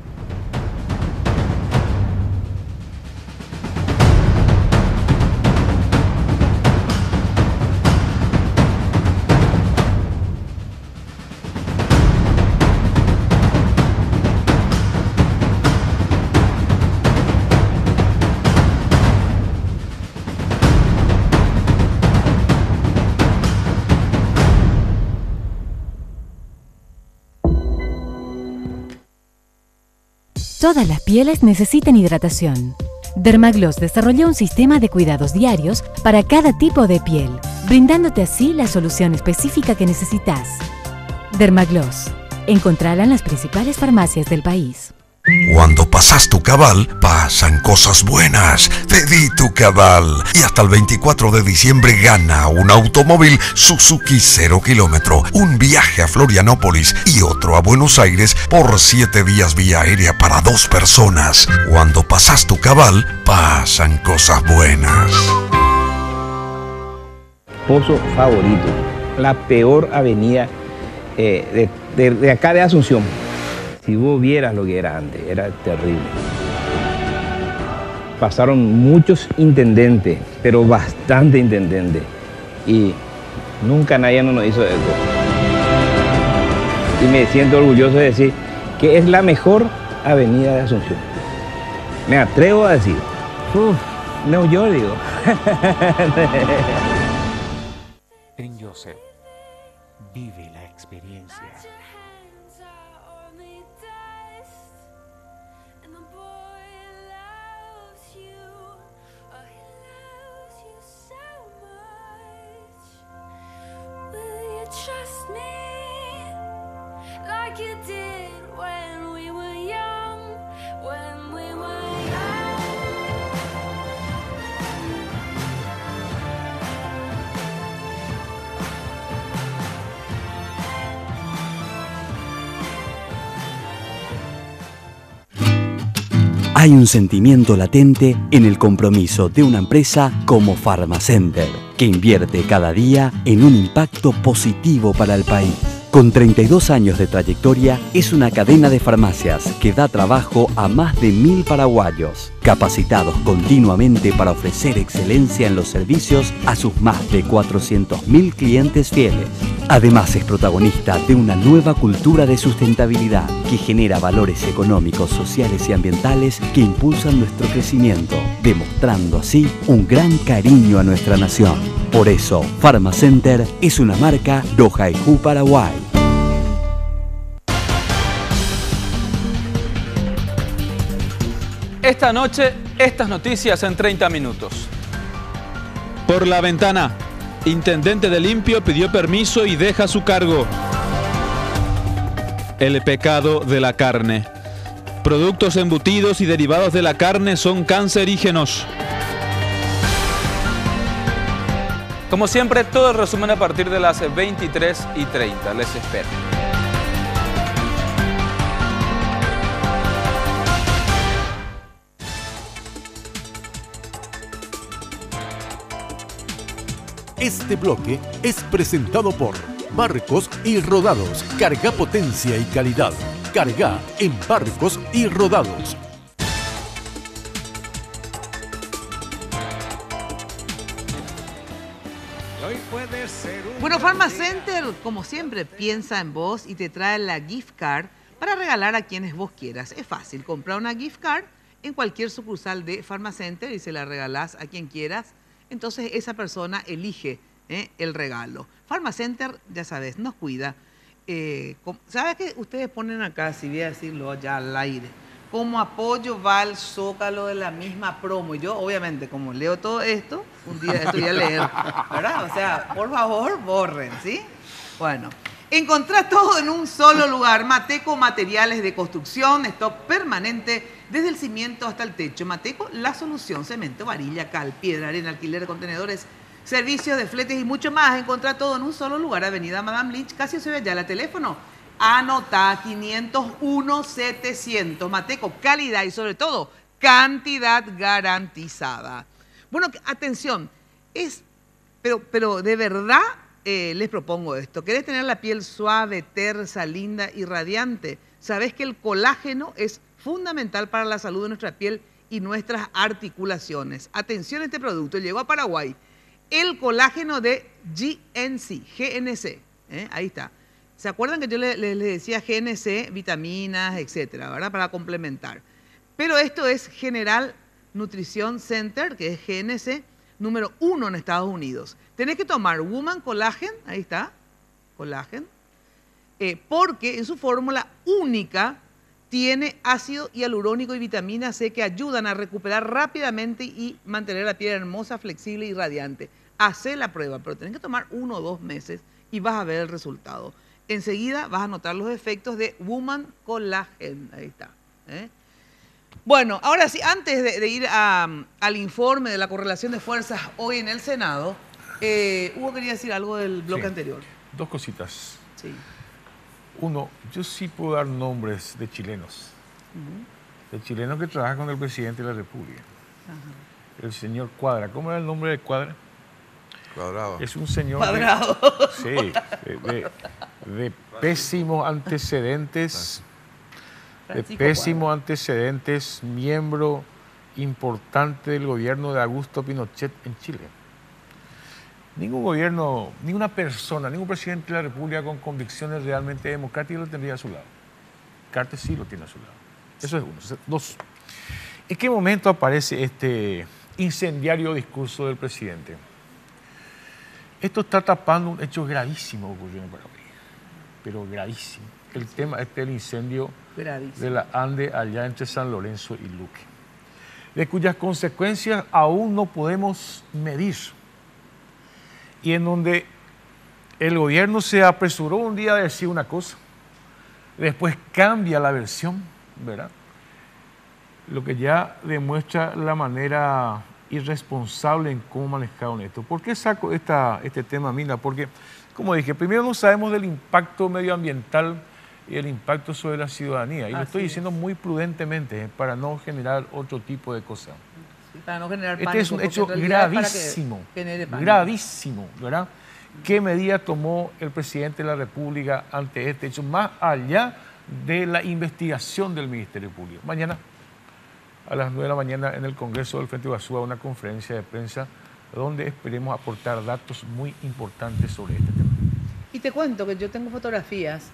Todas las pieles necesitan hidratación. Dermagloss desarrolló un sistema de cuidados diarios para cada tipo de piel, brindándote así la solución específica que necesitas. Dermagloss. Encontrala en las principales farmacias del país. Cuando pasas tu cabal, pasan cosas buenas. Pedí tu cabal. Y hasta el 24 de diciembre gana un automóvil Suzuki 0 kilómetro, un viaje a Florianópolis y otro a Buenos Aires por 7 días vía aérea para 2 personas. Cuando pasas tu cabal, pasan cosas buenas. Pozo favorito. La peor avenida de acá de Asunción. Si vos vieras lo que era antes, era terrible. Pasaron muchos intendentes, pero bastante intendentes. Y nunca nadie nos hizo eso. Y me siento orgulloso de decir que es la mejor avenida de Asunción. Me atrevo a decir. No, yo digo. En Joseph, vive la experiencia. Trust me like you did when we were young, when we were young. Hay un sentimiento latente en el compromiso de una empresa como Pharmacenter, que invierte cada día en un impacto positivo para el país. Con 32 años de trayectoria, es una cadena de farmacias que da trabajo a más de 1000 paraguayos, capacitados continuamente para ofrecer excelencia en los servicios a sus más de 400.000 clientes fieles. Además, es protagonista de una nueva cultura de sustentabilidad que genera valores económicos, sociales y ambientales que impulsan nuestro crecimiento, demostrando así un gran cariño a nuestra nación. Por eso, Pharmacenter es una marca Dojaijú Paraguay. Esta noche, estas noticias en 30 minutos. Por la ventana, intendente de Limpio pidió permiso y deja su cargo. El pecado de la carne. Productos embutidos y derivados de la carne son cancerígenos. Como siempre, todo el resumen a partir de las 23:30. Les espero. Este bloque es presentado por Barcos y Rodados. Carga potencia y calidad. Carga en Barcos y Rodados. Bueno, Pharmacenter, como siempre, piensa en vos y te trae la gift card para regalar a quienes vos quieras. Es fácil, comprar una gift card en cualquier sucursal de Pharmacenter y se la regalás a quien quieras. Entonces esa persona elige el regalo. Pharmacenter, ya sabes, nos cuida. ¿Sabes qué? Ustedes ponen acá, si voy a decirlo ya al aire, como apoyo va el Zócalo de la misma promo. Y yo, obviamente, como leo todo esto, un día estoy a leer, ¿verdad? O sea, por favor, borren, ¿sí? Bueno, encontrás todo en un solo lugar. Mateco Materiales de Construcción, stock permanente desde el cimiento hasta el techo. Mateco, la solución: cemento, varilla, cal, piedra, arena, alquiler de contenedores, servicios de fletes y mucho más. Encontrá todo en un solo lugar. Avenida Madame Lynch, casi se ve ya la teléfono. Anotá 501-700. Mateco, calidad y sobre todo cantidad garantizada. Bueno, atención, pero de verdad les propongo esto. ¿Querés tener la piel suave, tersa, linda y radiante? Sabés que el colágeno es fundamental para la salud de nuestra piel y nuestras articulaciones. Atención, este producto llegó a Paraguay. El colágeno de GNC. Ahí está. ¿Se acuerdan que yo les decía GNC, vitaminas, etcétera, ¿verdad? Para complementar. Pero esto es General Nutrition Center, que es GNC, número 1 en Estados Unidos. Tenés que tomar Woman Collagen, ahí está, colágeno, porque en su fórmula única tiene ácido hialurónico y vitamina C que ayudan a recuperar rápidamente y mantener la piel hermosa, flexible y radiante. Hacé la prueba, pero tenés que tomar 1 o 2 meses y vas a ver el resultado. Enseguida vas a notar los efectos de Woman Collagen. Ahí está. Bueno, ahora sí, antes de ir al informe de la correlación de fuerzas hoy en el Senado, Hugo quería decir algo del bloque anterior. 2 cositas. Sí. Uno, yo sí puedo dar nombres de chilenos. De chilenos que trabajan con el presidente de la República. El señor Cuadra. ¿Cómo era el nombre de Cuadra? Cuadrado. Es un señor... Cuadrado. De pésimos antecedentes. De pésimos antecedentes, miembro importante del gobierno de Augusto Pinochet en Chile. Ningún gobierno, ninguna persona, ningún presidente de la República con convicciones realmente democráticas lo tendría a su lado. Carter sí lo tiene a su lado. Eso es uno. 2. ¿En qué momento aparece este incendiario discurso del presidente? Esto está tapando un hecho gravísimo que ocurrió en Paraguay, pero gravísimo. El tema del incendio de la Ande allá entre San Lorenzo y Luque, de cuyas consecuencias aún no podemos medir, y en donde el gobierno se apresuró un día a decir una cosa, después cambia la versión, ¿verdad? Lo que ya demuestra la manera irresponsable en cómo manejaron esto. ¿Por qué saco este tema, Mina? Porque, como dije, primero no sabemos del impacto medioambiental y el impacto sobre la ciudadanía. Y lo estoy diciendo muy prudentemente, para no generar otro tipo de cosas. Sí, para no generar pánico. Este es un hecho gravísimo, gravísimo, ¿verdad? ¿Qué medida tomó el presidente de la República ante este hecho, más allá de la investigación del Ministerio Público? Mañana, a las 9 de la mañana, en el Congreso del Frente Iguazú, una conferencia de prensa donde esperemos aportar datos muy importantes sobre este tema. Y te cuento que yo tengo fotografías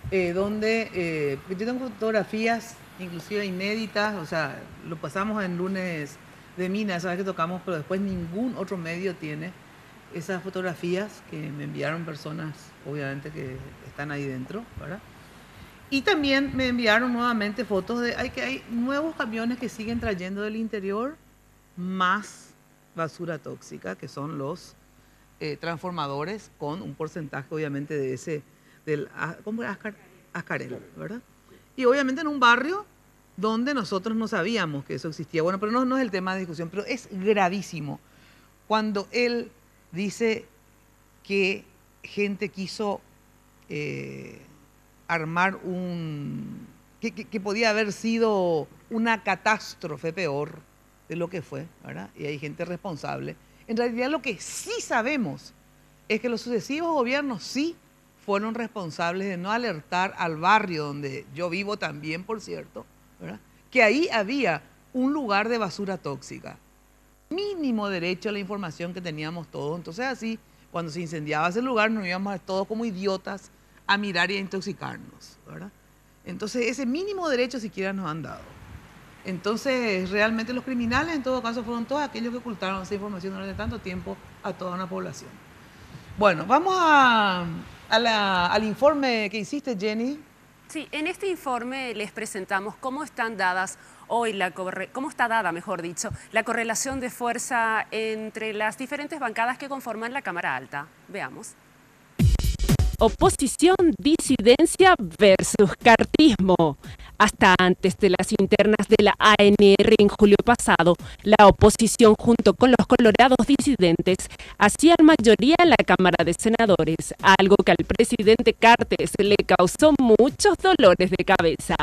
inclusive inéditas, o sea, lo pasamos en lunes de Mina, sabes que tocamos, pero después ningún otro medio tiene esas fotografías que me enviaron personas, obviamente, que están ahí dentro, ¿verdad? Y también me enviaron nuevamente fotos de que hay nuevos camiones que siguen trayendo del interior más basura tóxica, que son los transformadores, con un porcentaje, obviamente, del ascarel, ¿verdad? Y obviamente en un barrio donde nosotros no sabíamos que eso existía. Bueno, pero no es el tema de discusión, pero es gravísimo cuando él dice que gente quiso armar que podía haber sido una catástrofe peor de lo que fue, ¿verdad? Y hay gente responsable. En realidad lo que sí sabemos es que los sucesivos gobiernos sí fueron responsables de no alertar al barrio donde yo vivo también, por cierto, ¿verdad? Que ahí había un lugar de basura tóxica. Mínimo derecho a la información que teníamos todos. Entonces así, cuando se incendiaba ese lugar, nos íbamos todos como idiotas a mirar y a intoxicarnos, ¿verdad? Entonces ese mínimo derecho siquiera nos han dado. Entonces realmente los criminales en todo caso fueron todos aquellos que ocultaron esa información durante tanto tiempo a toda una población. Bueno, vamos al informe que hiciste, Jenny. Sí, en este informe les presentamos cómo están dadas hoy, cómo está dada, mejor dicho, la correlación de fuerza entre las diferentes bancadas que conforman la Cámara Alta. Veamos. Oposición, disidencia versus cartismo. Hasta antes de las internas de la ANR en julio pasado, la oposición junto con los colorados disidentes hacían mayoría en la Cámara de Senadores, algo que al presidente Cartes le causó muchos dolores de cabeza.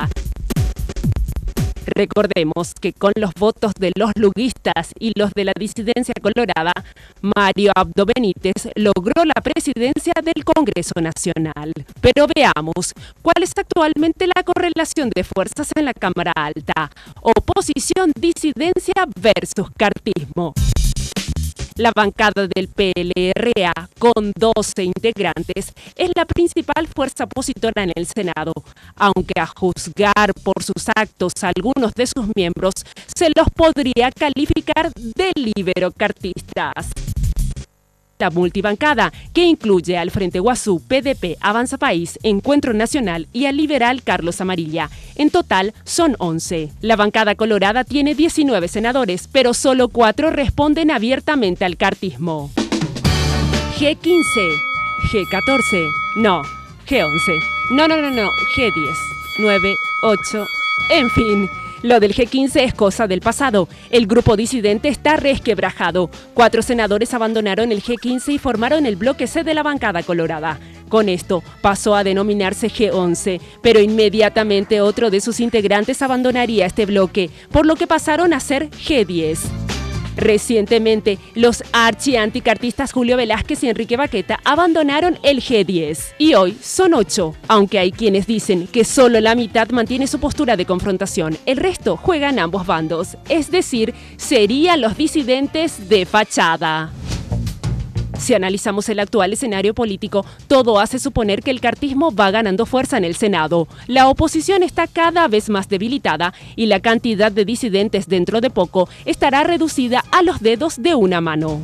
Recordemos que con los votos de los luguistas y los de la disidencia colorada, Mario Abdo Benítez logró la presidencia del Congreso Nacional. Pero veamos, ¿cuál es actualmente la correlación de fuerzas en la Cámara Alta? Oposición, disidencia versus cartismo. La bancada del PLRA, con 12 integrantes, es la principal fuerza opositora en el Senado, aunque a juzgar por sus actos algunos de sus miembros se los podría calificar de liberocartistas. La multibancada, que incluye al Frente Guazú, PDP, Avanza País, Encuentro Nacional y al liberal Carlos Amarilla. En total son 11. La bancada colorada tiene 19 senadores, pero solo 4 responden abiertamente al cartismo. G15, G14, no, G11, no, G10, 9, 8, en fin. Lo del G15 es cosa del pasado. El grupo disidente está resquebrajado. 4 senadores abandonaron el G15 y formaron el bloque C de la bancada colorada. Con esto pasó a denominarse G11, pero inmediatamente otro de sus integrantes abandonaría este bloque, por lo que pasaron a ser G10. Recientemente, los archi-anticartistas Julio Velázquez y Enrique Baqueta abandonaron el G10 y hoy son 8, aunque hay quienes dicen que solo la mitad mantiene su postura de confrontación, el resto juegan ambos bandos, es decir, serían los disidentes de fachada. Si analizamos el actual escenario político, todo hace suponer que el cartismo va ganando fuerza en el Senado. La oposición está cada vez más debilitada y la cantidad de disidentes dentro de poco estará reducida a los dedos de una mano.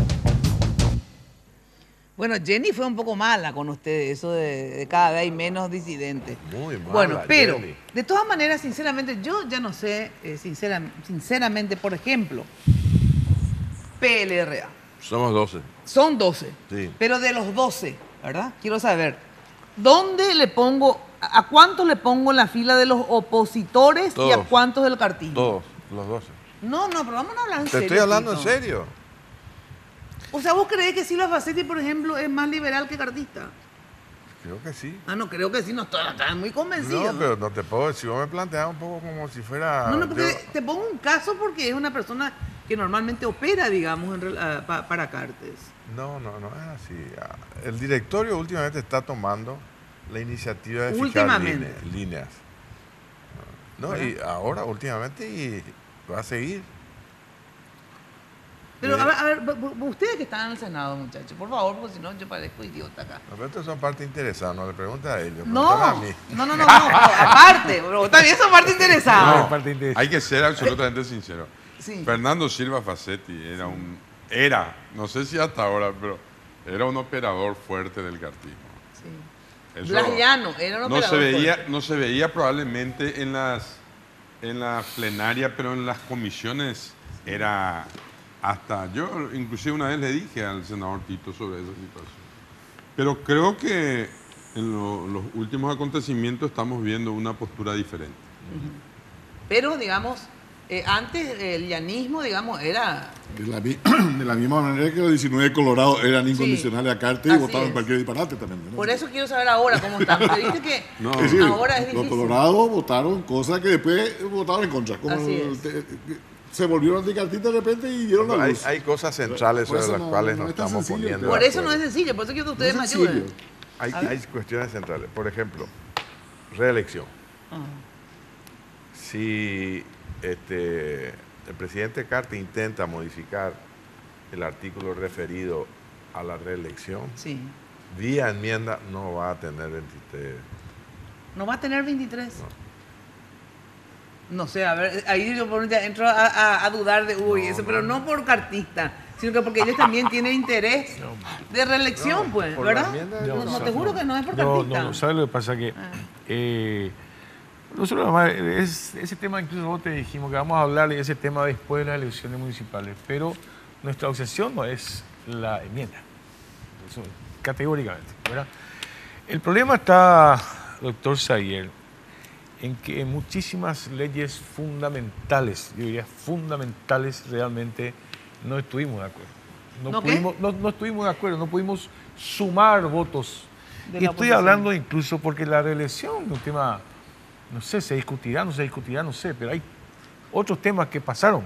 Bueno, Jenny fue un poco mala con ustedes, eso de cada vez hay menos disidentes. Muy mala, bueno, pero Jenny. de todas maneras, sinceramente, yo ya no sé, sinceramente, por ejemplo, PLRA. Somos 12. Son 12, Sí. pero de los 12, ¿verdad? Quiero saber, ¿dónde le pongo, a cuántos le pongo en la fila de los opositores y a Todos. cuántos del cartismo? Todos, los 12. No, pero vamos a hablar en Te serio. estoy hablando en Tito. serio. O sea, ¿vos creés que Silva Facetti, por ejemplo, es más liberal que cartista? Creo que sí. Ah, no, creo que sí, no estoy muy convencido. No, pero no te puedo decir, vos me planteas un poco como si fuera... No, porque yo- te pongo un caso porque es una persona que normalmente opera, digamos, para Cartes. No es así. El directorio últimamente está tomando la iniciativa de fijar Últimamente. líneas. ¿No? ¿Verdad? Y ahora, últimamente, y va a seguir. Pero, a ver, ustedes que están en el Senado, muchachos, por favor, porque si no yo parezco idiota acá. No, pero estos son parte interesada, no le pregunta a ellos. No, pregúntame a mí. no, pero aparte, pero también son parte interesada. No, hay que ser absolutamente sincero. Sí. Fernando Silva Facetti era, no sé si hasta ahora, pero era un operador fuerte del cartismo. Sí. Eso Blas Llano era un no se operador veía, fuerte. no se veía probablemente en la plenaria, pero en las comisiones era hasta yo inclusive una vez le dije al senador Tito sobre esa situación. Pero creo que en los últimos acontecimientos estamos viendo una postura diferente. Pero, digamos, antes el llanismo, digamos, era... De la misma manera que los 19 colorados eran incondicionales a Cartes y así votaban es. cualquier disparate también. ¿no? Por eso quiero saber ahora cómo están. Porque viste que Es decir, ahora es los difícil. colorados votaron cosas que después votaron en contra. Como Así es. Se volvieron anticartistas de repente y dieron la luz. Hay cosas centrales Por sobre eso las cuales no nos es tan estamos sencillo, poniendo. Por de eso no es acuerdo. sencillo, por eso quiero que ustedes No me es ayuden. sencillo. A ver. Hay cuestiones centrales. Por ejemplo, reelección. Si el presidente Cartes intenta modificar el artículo referido a la reelección, Sí. vía enmienda no va a tener 23. ¿No va a tener 23? No sé, a ver, ahí yo por ya entro a dudar de, eso, pero no por cartista, sino que porque ellos también tienen interés de reelección, pues, por la ¿verdad? enmienda de No, te juro que no es por No, cartista. no, ¿sabes lo que pasa? Que nosotros además, ese tema incluso vos te dijimos que vamos a hablar de ese tema después de las elecciones municipales, pero nuestra obsesión no es la enmienda, eso, categóricamente, ¿verdad? El problema está, doctor Sayer, en que en muchísimas leyes fundamentales, yo diría fundamentales, realmente no estuvimos de acuerdo. No estuvimos de acuerdo, no pudimos sumar votos. Y estoy hablando incluso porque la reelección es un tema, no sé, se discutirá, no sé, pero hay otros temas que pasaron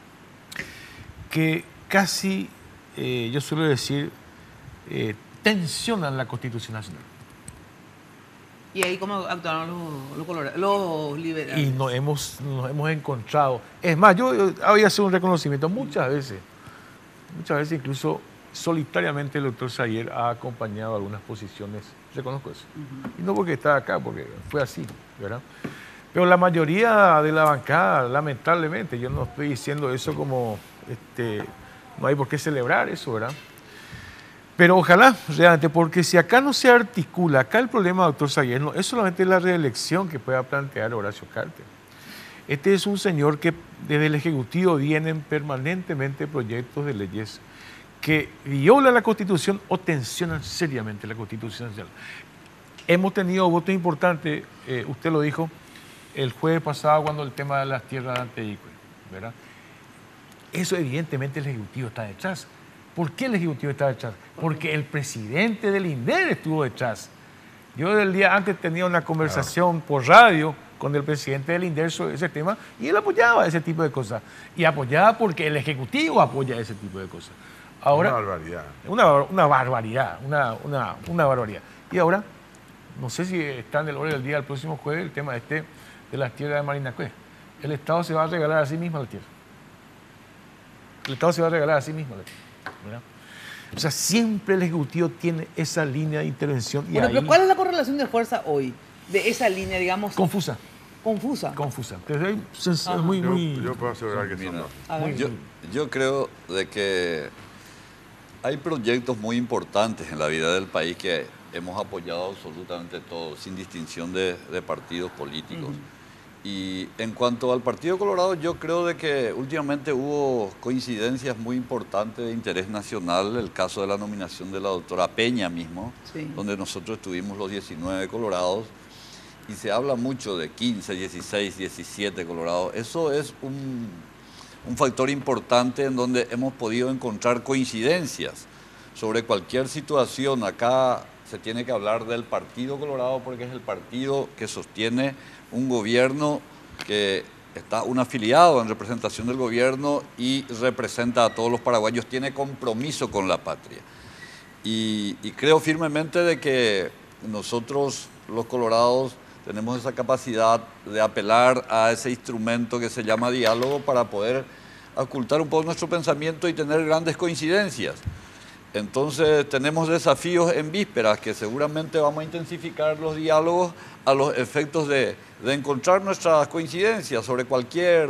que casi, yo suelo decir, tensionan la Constitución Nacional. ¿Y ahí cómo actuaron los liberales? Y nos hemos encontrado. Es más, yo voy a hacer un reconocimiento. Muchas veces incluso solitariamente el doctor Sayer ha acompañado algunas posiciones. Reconozco eso. Y no porque está acá, porque fue así, ¿verdad? Pero la mayoría de la bancada, lamentablemente, yo no estoy diciendo eso como, no hay por qué celebrar eso, ¿verdad? Pero ojalá, realmente, porque si acá no se articula, acá el problema, doctor Sayer, no es solamente la reelección que pueda plantear Horacio Carter. Este es un señor que desde el Ejecutivo vienen permanentemente proyectos de leyes que violan la Constitución o tensionan seriamente la Constitución Nacional. Hemos tenido votos importantes, usted lo dijo, el jueves pasado cuando el tema de las tierras de Antehícola, ¿verdad? Eso evidentemente el Ejecutivo está detrás. ¿Por qué el Ejecutivo está detrás? Porque el presidente del INDER estuvo detrás. Yo el día antes tenía una conversación por radio con el presidente del INDER sobre ese tema y él apoyaba ese tipo de cosas. Y apoyaba porque el Ejecutivo apoya ese tipo de cosas. Ahora, una barbaridad. Una barbaridad. Y ahora, no sé si está en el orden del día el próximo jueves el tema de las tierras de Marinacue. El Estado se va a regalar a sí mismo la tierra. El Estado se va a regalar a sí mismo la tierra, ¿verdad? O sea, siempre el Ejecutivo tiene esa línea de intervención. Y Bueno, ahí, pero ¿cuál es la correlación de fuerza hoy? De esa línea, digamos... Confusa. Confusa. Entonces, es muy... Yo puedo asegurar que Mira, son yo creo de que hay proyectos muy importantes en la vida del país que hemos apoyado absolutamente todos, sin distinción de partidos políticos. Y en cuanto al Partido Colorado, yo creo de que últimamente hubo coincidencias muy importantes de interés nacional, el caso de la nominación de la doctora Peña mismo, donde nosotros estuvimos los 19 colorados, y se habla mucho de 15, 16, 17 colorados. Eso es un factor importante en donde hemos podido encontrar coincidencias sobre cualquier situación. Acá se tiene que hablar del Partido Colorado porque es el partido que sostiene un gobierno que está un afiliado en representación del gobierno y representa a todos los paraguayos, tiene compromiso con la patria. Y creo firmemente de que nosotros, los colorados, tenemos esa capacidad de apelar a ese instrumento que se llama diálogo para poder ocultar un poco nuestro pensamiento y tener grandes coincidencias. Entonces tenemos desafíos en vísperas que seguramente vamos a intensificar los diálogos a los efectos de encontrar nuestras coincidencias sobre cualquier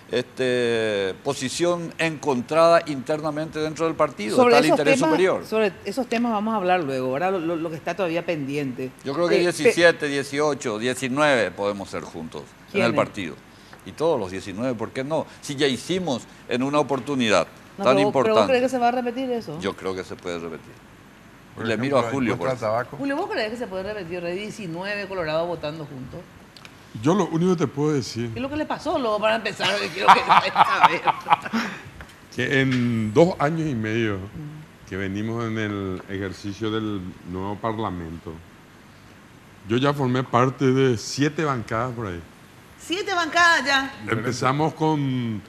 posición encontrada internamente dentro del partido, Sobre está el esos interés temas, superior. Sobre esos temas vamos a hablar luego, ahora lo que está todavía pendiente. Yo creo que 17, 18, 19 podemos ser juntos en el partido. Y todos los 19, ¿por qué no? Si ya hicimos en una oportunidad tan importante. ¿Pero vos crees que se va a repetir eso? Yo creo que se puede repetir. Por Le ejemplo, miro a Julio. Por eso. Julio, ¿vos crees que se puede repetir? 19 colorados votando juntos. Yo lo único que te puedo decir... ¿Qué es lo que le pasó luego para empezar? Quiero saber. Que en 2 años y medio que venimos en el ejercicio del nuevo Parlamento, yo ya formé parte de 7 bancadas por ahí. 7 bancadas ya. Empezamos con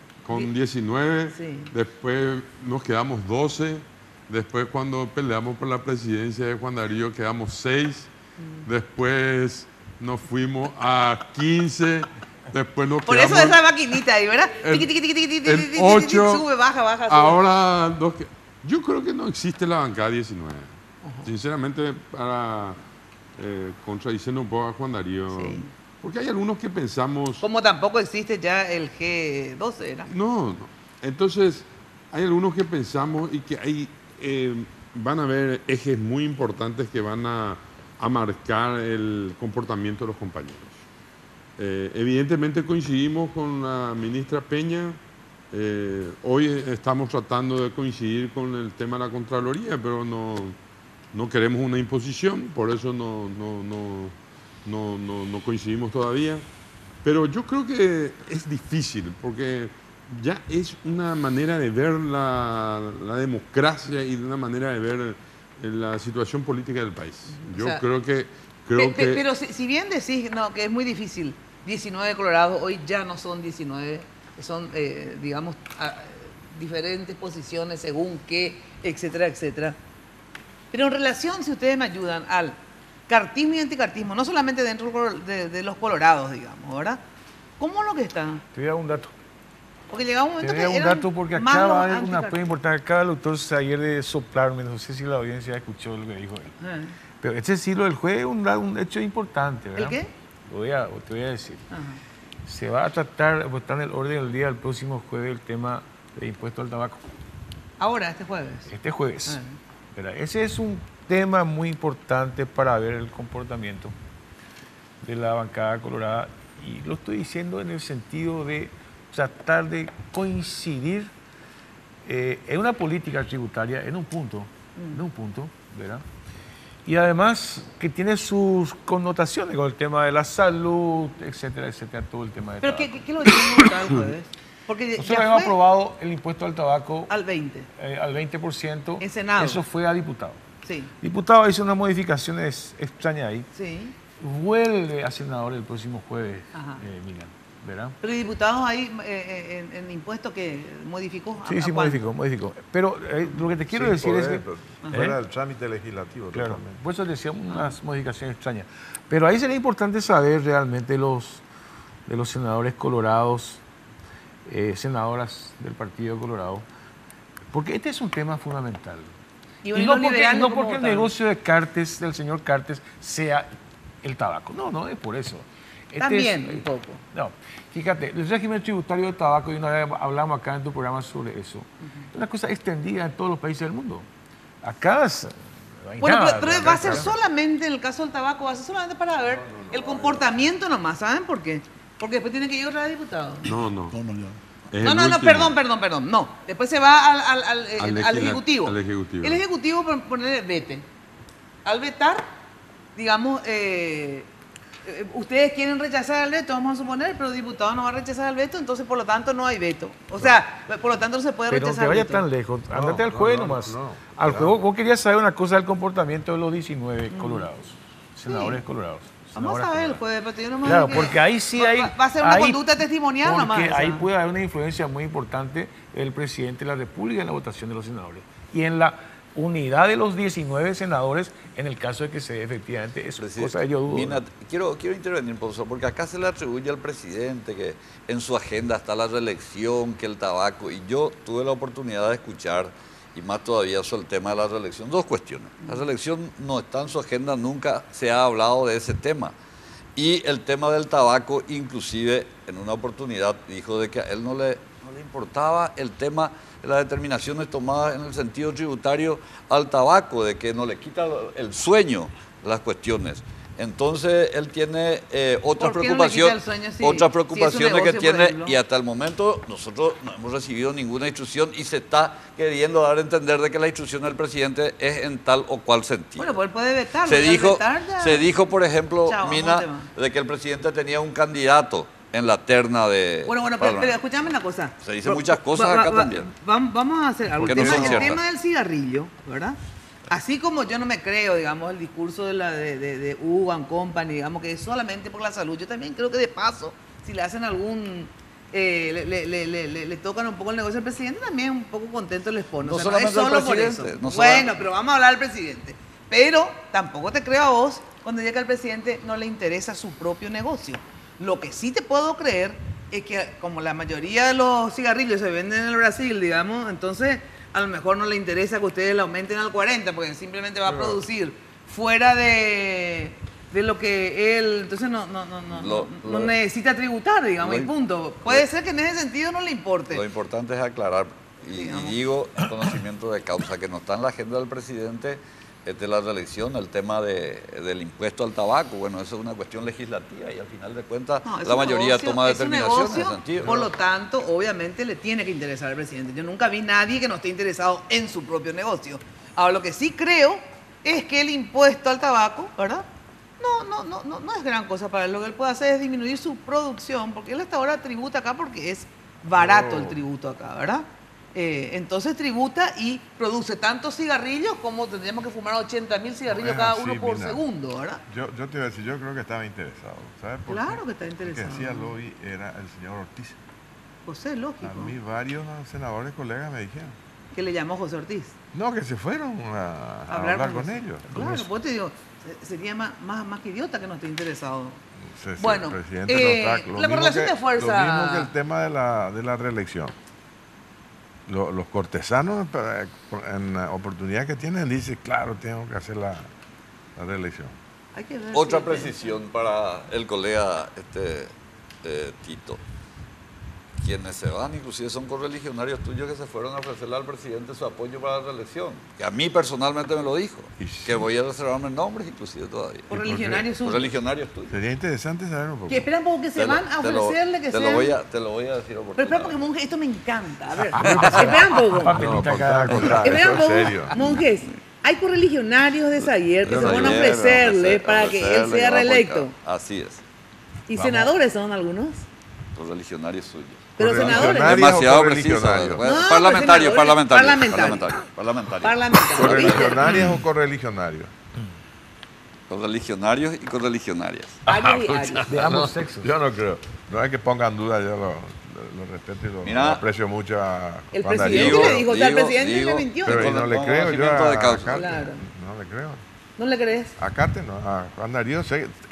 19, después nos quedamos 12, después cuando peleamos por la presidencia de Juan Darío quedamos 6, después nos fuimos a 15, después nos por quedamos... Por eso esa maquinita ahí, ¿verdad? En 8, sube, baja, sube. Ahora, yo creo que no existe la bancada 19. Sinceramente, para contradicir un poco a Juan Darío... Sí. Porque hay algunos que pensamos... Como tampoco existe ya el G12, ¿era? No. Entonces, hay algunos que pensamos y que hay, van a haber ejes muy importantes que van a marcar el comportamiento de los compañeros. Evidentemente coincidimos con la ministra Peña. Hoy estamos tratando de coincidir con el tema de la Contraloría, pero no no queremos una imposición, por eso no coincidimos todavía. Pero yo creo que es difícil, porque ya es una manera de ver la democracia y de una manera de ver la situación política del país. Yo creo que... Pero si bien decís que es muy difícil, 19 colorados, hoy ya no son 19, son, digamos, diferentes posiciones según qué, etcétera, etcétera. Pero en relación, si ustedes me ayudan, al cartismo y anticartismo, no solamente dentro de los colorados, digamos, ¿verdad? ¿Cómo lo que está? Te voy a dar un dato. Porque llegaba un momento Te voy a dar un dato porque acaba de haber una prueba importante. Acaba el doctor ayer de soplarme, no sé si la audiencia escuchó lo que dijo él. Pero este siglo del juez es un hecho importante, ¿verdad? ¿El qué? Te voy a decir. Se va a tratar, está en el orden del día el próximo jueves el tema de impuesto al tabaco. Ahora, este jueves. Este jueves. ¿Verdad? Ese es un tema muy importante para ver el comportamiento de la bancada colorada. Y lo estoy diciendo en el sentido de tratar de coincidir en una política tributaria en un punto, ¿verdad? Y además que tiene sus connotaciones con el tema de la salud, etcétera, etcétera, todo el tema de ¿Pero tabaco. qué lo dijimos el jueves? Porque nosotros habíamos aprobado el impuesto al tabaco al 20%. Al 20%. En Senado. Eso fue a diputado. Sí. Diputado hizo unas modificaciones extrañas ahí. Sí. Vuelve a senador el próximo jueves, Miriam, ¿verdad? Pero diputados ahí en impuestos que modificó. Sí, modificó. Pero lo que te quiero decir es que... Fuera del trámite legislativo. Claro, Totalmente. por eso decíamos unas modificaciones extrañas. Pero ahí sería importante saber realmente de los senadores colorados, senadoras del Partido Colorado, porque este es un tema fundamental. Y no porque el negocio de Cartes, del señor Cartes, sea el tabaco. No es por eso. También un poco. No, fíjate, el régimen tributario del tabaco, y una vez hablamos acá en tu programa sobre eso, es una cosa extendida en todos los países del mundo. Acá pero va a ser solamente, en el caso del tabaco, va a ser solamente para ver el comportamiento nomás, ¿saben por qué? Porque después tiene que ir otra vez diputado. No, perdón. No, después se va al Ejecutivo. Al Ejecutivo. El Ejecutivo, por ponerle vete. Al vetar, digamos, ustedes quieren rechazar el veto, vamos a suponer, pero el diputado no va a rechazar el veto, entonces por lo tanto no hay veto. O sea, por lo tanto no se puede rechazar el veto. Pero no te vayas tan lejos, andate al juez nomás. Al juez, vos querías saber una cosa del comportamiento de los 19 colorados, senadores colorados. Vamos a ver el jueves, pero yo no me Claro, porque ahí sí hay... Va a ser una conducta testimonial nomás. Porque ahí puede haber una influencia muy importante del presidente de la República en la votación de los senadores. Y en la unidad de los 19 senadores, en el caso de que se dé efectivamente eso. Cosa de yo dudo. Mina, quiero intervenir, profesor, porque acá se le atribuye al presidente que en su agenda está la reelección, que el tabaco, y yo tuve la oportunidad de escuchar, y más todavía sobre el tema de la reelección, dos cuestiones. La reelección no está en su agenda, nunca se ha hablado de ese tema. Y el tema del tabaco, inclusive en una oportunidad dijo de que a él no le importaba el tema de las determinaciones tomadas en el sentido tributario al tabaco, de que no le quita el sueño las cuestiones. Entonces él tiene otras preocupaciones, que tiene, y hasta el momento nosotros no hemos recibido ninguna instrucción y se está queriendo dar a entender de que la instrucción del presidente es en tal o cual sentido. Bueno, pues él puede vetarlo. Se dijo, por ejemplo, Mina, de que el presidente tenía un candidato en la terna de... Bueno, pero escúchame una cosa. Se dicen muchas cosas acá también. Vamos a hacer algo. Que no son el ciertas. tema del cigarrillo, ¿verdad? Así como yo no me creo, digamos, el discurso de Hugo and Company, digamos, que es solamente por la salud, yo también creo que de paso, si le hacen algún... le tocan un poco el negocio al presidente, también un poco contento les pone. No o sea, solamente no es solo al por presidente, eso. no Bueno, pero vamos a hablar del presidente. Pero tampoco te creo a vos cuando diga que al presidente no le interesa su propio negocio. Lo que sí te puedo creer es que como la mayoría de los cigarrillos se venden en el Brasil, digamos, entonces a lo mejor no le interesa que ustedes le aumenten al 40%, porque simplemente va a producir fuera de lo que él, entonces no necesita tributar, digamos, y punto. Puede ser que en ese sentido no le importe. Lo importante es aclarar, y digo en conocimiento de causa, que no está en la agenda del presidente de la reelección el tema del impuesto al tabaco. Bueno, eso es una cuestión legislativa y al final de cuentas la mayoría toma determinaciones en ese sentido. Por lo tanto, obviamente le tiene que interesar al presidente. Yo nunca vi a nadie que no esté interesado en su propio negocio. Ahora, lo que sí creo es que el impuesto al tabaco, ¿verdad? No es gran cosa para él. Lo que él puede hacer es disminuir su producción, porque él hasta ahora tributa acá porque es barato el tributo acá, ¿verdad? Entonces tributa y produce tantos cigarrillos como tendríamos que fumar 80.000 cigarrillos cada uno por segundo, ¿verdad? Yo te iba a decir, yo creo que estaba interesado. ¿Sabes por qué? Claro que está interesado. El que hacía lobby era el señor Ortiz. José, lógico. A mí varios senadores, colegas me dijeron. ¿Que le llamó José Ortiz? No, que se fueron a hablar con ellos. Claro, pues te digo, sería más que idiota que no esté interesado. Bueno, el presidente no está, la correlación de fuerza. Lo mismo que el tema de la reelección. Los cortesanos, en la oportunidad que tienen, dicen, claro, tengo que hacer la reelección. Hay que ver Otra precisión para el colega Tito. Quienes se van, inclusive son correligionarios tuyos que se fueron a ofrecerle al presidente su apoyo para la reelección. Que a mí personalmente me lo dijo. Que voy a reservarme nombres inclusive todavía. Correligionarios suyos. Correligionarios tuyos. Sería interesante saber un poco. Que esperan poco que se van a ofrecerle que te sean... te lo voy a decir Pero espera porque, monjes, esto me encanta. A ver, esperan poco. Esperan poco, monjes. Hay correligionarios de Zayer que se van a ofrecerle para que él sea reelecto. Así es. ¿Y senadores son algunos? Correligionarios suyos. Pero senadores. Demasiado preciso. Parlamentario. ¿Correligionarias o correligionarios? Correligionarios y correligionarias. De ambos sexos. Yo no creo. No hay que pongan duda, yo lo respeto y lo aprecio mucho a el presidente le dijo, el presidente le mintió. Pero no le creo yo a Carte. Claro. No le creo. ¿No le crees? A Carte no, a Juan Darío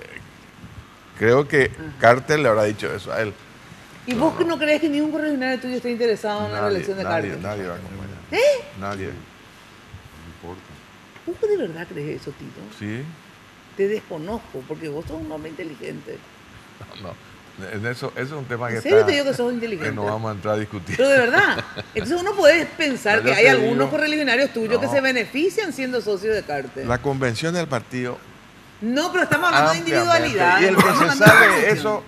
creo que Carte le habrá dicho eso a él. ¿Y vos no crees que ningún correligionario tuyo esté interesado en la reelección de Carte? Nadie va a acompañar. Nadie. No importa. ¿Vos de verdad crees eso, Tito? Sí. Te desconozco, porque vos sos un hombre inteligente. No. Eso es un tema ¿En serio te digo que sos inteligente? Que no vamos a entrar a discutir. Pero de verdad. Entonces uno puede pensar que hay algunos correligionarios tuyos que se benefician siendo socios de Carte. La convención del partido. No, pero estamos hablando de individualidad. Y el que se sabe eso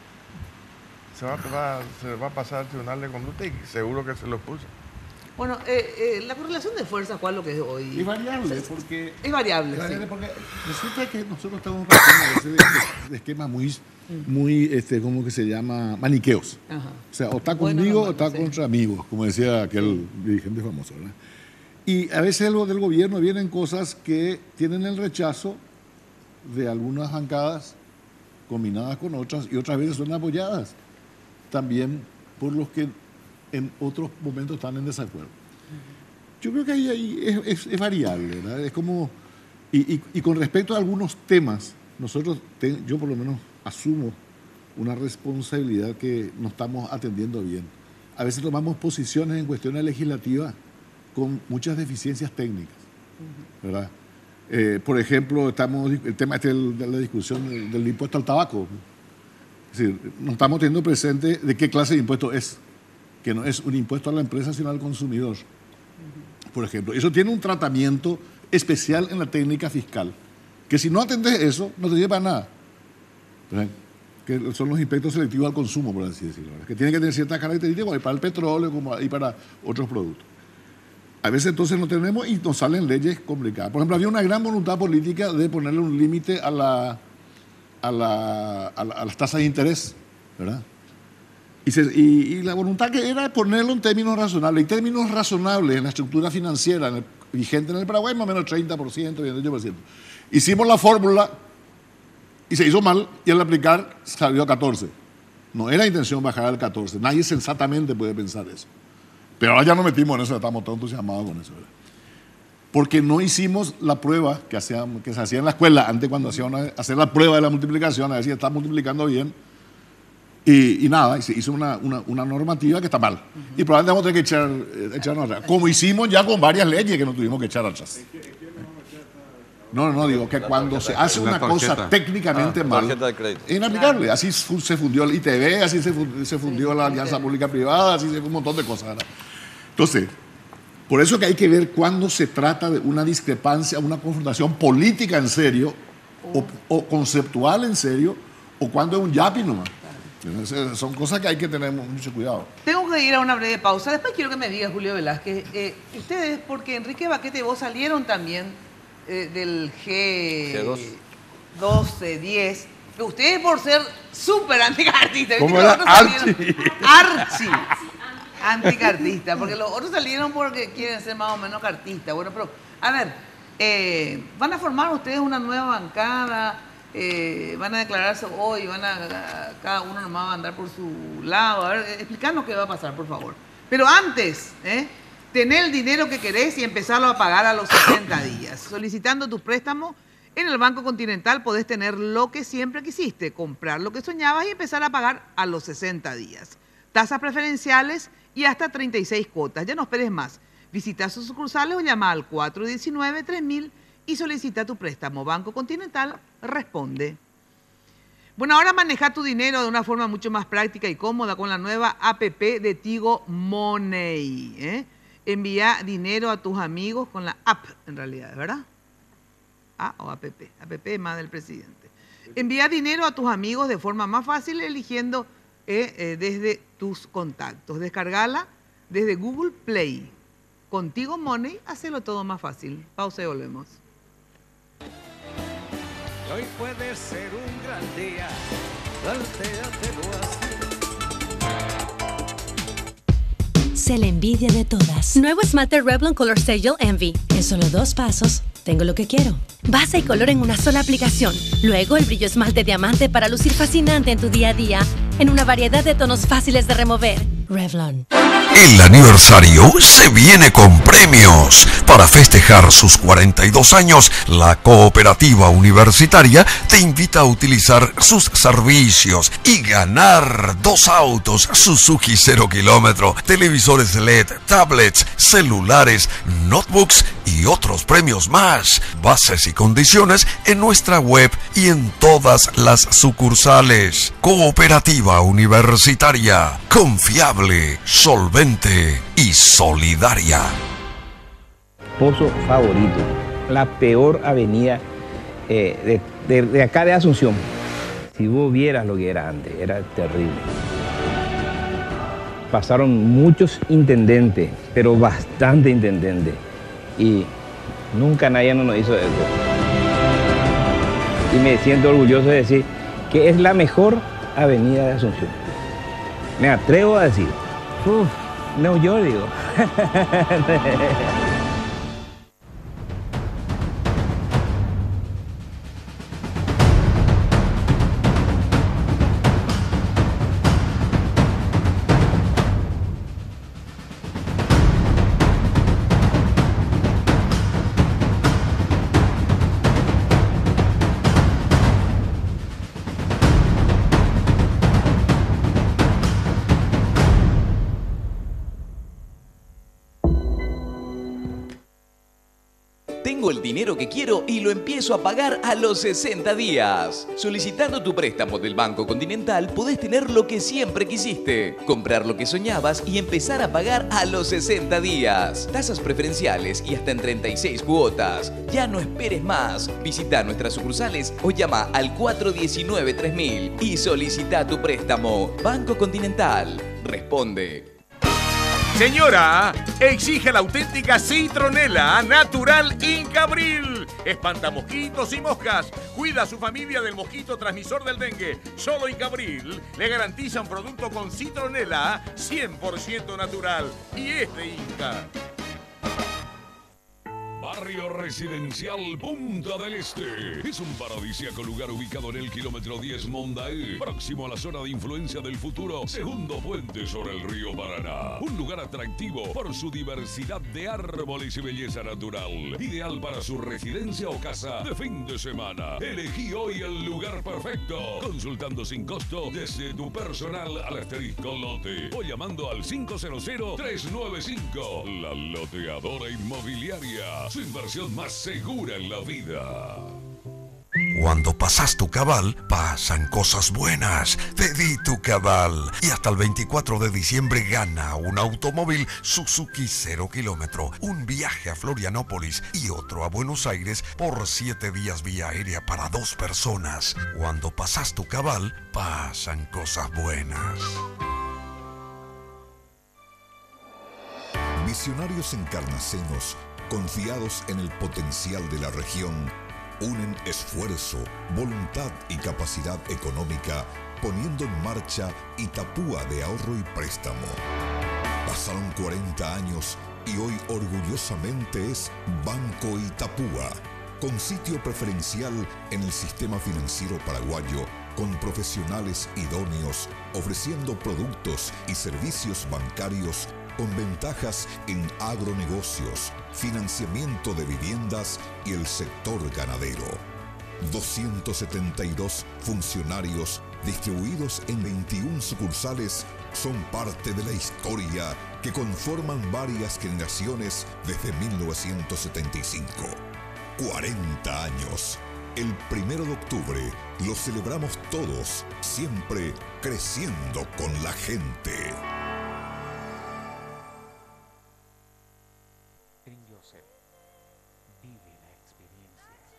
se va a pasar al Tribunal de Conducta y seguro que se lo puso. Bueno, la correlación de fuerzas, ¿cuál es lo que es hoy? Es variable, porque... Es variable, porque resulta que nosotros estamos partiendo de esquemas muy ¿cómo que se llama? Maniqueos. Ajá. O sea, o está conmigo o está contra amigos, como decía aquel dirigente famoso, ¿verdad? Y a veces del gobierno vienen cosas que tienen el rechazo de algunas bancadas combinadas con otras y otras veces son apoyadas también por los que en otros momentos están en desacuerdo. Yo creo que ahí es variable, ¿verdad? Es como... Y con respecto a algunos temas, yo por lo menos asumo una responsabilidad que no estamos atendiendo bien. A veces tomamos posiciones en cuestiones legislativas con muchas deficiencias técnicas, ¿verdad? Por ejemplo, el tema de la discusión del impuesto al tabaco. Es decir, no estamos teniendo presente de qué clase de impuesto es, que no es un impuesto a la empresa, sino al consumidor. Por ejemplo, eso tiene un tratamiento especial en la técnica fiscal, que si no atendes eso, no te sirve para nada. ¿Verdad? Que son los impuestos selectivos al consumo, por así decirlo, ¿verdad? Que tienen que tener ciertas características para el petróleo como y para otros productos. A veces entonces no tenemos y nos salen leyes complicadas. Por ejemplo, había una gran voluntad política de ponerle un límite a las tasas de interés, ¿verdad? Y la voluntad que era ponerlo en términos razonables. Y términos razonables en la estructura financiera vigente en el Paraguay, más o menos 30%, 28%. Hicimos la fórmula y se hizo mal, y al aplicar salió a 14%. No era intención bajar al 14%. Nadie sensatamente puede pensar eso. Pero ahora ya nos metimos en eso, estamos todos entusiasmados con eso, ¿verdad? Porque no hicimos la prueba que se hacía en la escuela, antes cuando hacían hacer la prueba de la multiplicación, a ver si está multiplicando bien. Y nada, y se hizo una normativa que está mal. Y probablemente vamos a tener que echarnos atrás. Como hicimos ya con varias leyes que nos tuvimos que echar atrás. No, digo que cuando se hace una cosa técnicamente mal, es inaplicable. Así se fundió el ITV, así se fundió la alianza pública-privada, así se fue un montón de cosas, ¿verdad? Entonces, por eso que hay que ver cuándo se trata de una discrepancia, una confrontación política en serio, o conceptual en serio, o cuando es un yapi nomás. Son cosas que hay que tener mucho cuidado. Tengo que ir a una breve pausa. Después quiero que me diga, Julio Velázquez, ustedes, porque Enrique Baquete y vos salieron también del G2. G1210. Ustedes por ser súper anticartistas. ¿Cómo era? Archi. Anticartista, porque los otros salieron porque quieren ser más o menos cartistas. Bueno, pero, a ver, ¿van a formar ustedes una nueva bancada? ¿Van a declararse hoy? Cada uno nomás va a andar por su lado? A ver, explícanos qué va a pasar, por favor. Pero antes, tener el dinero que querés y empezarlo a pagar a los 60 días. Solicitando tu préstamo en el Banco Continental podés tener lo que siempre quisiste, comprar lo que soñabas y empezar a pagar a los 60 días. Tasas preferenciales y hasta 36 cuotas. Ya no esperes más. Visita sus sucursales o llama al 419-3000 y solicita tu préstamo. Banco Continental responde. Bueno, ahora maneja tu dinero de una forma mucho más práctica y cómoda con la nueva APP de Tigo Money. Envía dinero a tus amigos con la app, en realidad, ¿verdad? O APP. APP es más del presidente. Envía dinero a tus amigos de forma más fácil eligiendo desde tus contactos. Descargala desde Google Play. Contigo Money, hacelo todo más fácil. Pausa y volvemos. Hoy puede ser un gran día, plantéatelo así. Sé la envidia de todas. Nuevo Smarter Revlon Color Gel Envy. En solo 2 pasos, tengo lo que quiero. Base y color en una sola aplicación. Luego el brillo esmalte diamante para lucir fascinante en tu día a día. En una variedad de tonos fáciles de remover. Revlon. El aniversario se viene con premios. Para festejar sus 42 años, la Cooperativa Universitaria te invita a utilizar sus servicios y ganar 2 autos Suzuki 0 kilómetro, televisores LED, tablets, celulares, notebooks y otros premios más. Bases y condiciones en nuestra web y en todas las sucursales. Cooperativa Universitaria, confiable, solvente y solidaria. Pozo favorito, la peor avenida de acá de Asunción. Si vos vieras lo que era antes, era terrible. Pasaron muchos intendentes, pero bastante intendentes, y nunca nadie nos hizo eso. Y me siento orgulloso de decir que es la mejor avenida de Asunción. Me atrevo a decir. No, yo digo. Tengo el dinero que quiero y lo empiezo a pagar a los 60 días. Solicitando tu préstamo del Banco Continental podés tener lo que siempre quisiste, comprar lo que soñabas y empezar a pagar a los 60 días. Tasas preferenciales y hasta en 36 cuotas. Ya no esperes más. Visita nuestras sucursales o llama al 419-3000 y solicita tu préstamo. Banco Continental responde. Señora, exige la auténtica citronela natural Incabril. Espanta mosquitos y moscas. Cuida a su familia del mosquito transmisor del dengue. Solo Incabril le garantiza un producto con citronela 100% natural. Y es de Inca. Barrio Residencial Punta del Este. Es un paradisíaco lugar ubicado en el kilómetro 10 Mondaé, próximo a la zona de influencia del futuro, segundo puente sobre el río Paraná. Un lugar atractivo por su diversidad de árboles y belleza natural. Ideal para su residencia o casa de fin de semana. Elegí hoy el lugar perfecto. Consultando sin costo desde tu personal al asterisco lote o llamando al 500-395. La Loteadora Inmobiliaria. Su inversión más segura en la vida. Cuando pasas tu cabal, pasan cosas buenas. Pedí tu cabal. Y hasta el 24 de diciembre gana un automóvil Suzuki 0 kilómetro, un viaje a Florianópolis y otro a Buenos Aires por 7 días vía aérea para 2 personas. Cuando pasas tu cabal, pasan cosas buenas. Misionarios Encarnacenos confiados en el potencial de la región, unen esfuerzo, voluntad y capacidad económica, poniendo en marcha Itapúa de ahorro y préstamo. Pasaron 40 años y hoy orgullosamente es Banco Itapúa, con sitio preferencial en el sistema financiero paraguayo, con profesionales idóneos, ofreciendo productos y servicios bancarios con ventajas en agronegocios, financiamiento de viviendas y el sector ganadero. 272 funcionarios distribuidos en 21 sucursales son parte de la historia que conforman varias generaciones desde 1975. 40 años. El 1 de octubre lo celebramos todos, siempre creciendo con la gente. En Joseph, vive la experiencia.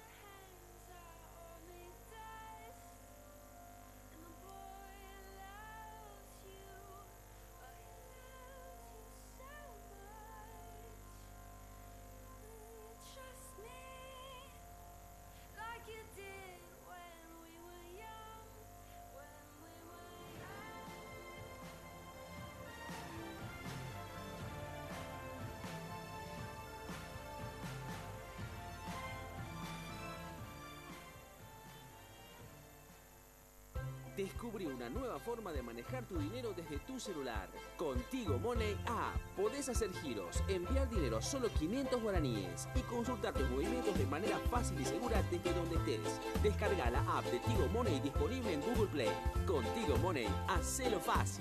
Descubre una nueva forma de manejar tu dinero desde tu celular. Con Tigo Money App podés hacer giros, enviar dinero solo 500 guaraníes y consultar tus movimientos de manera fácil y segura desde donde estés. Descarga la app de Tigo Money disponible en Google Play. Con Tigo Money, hacelo fácil.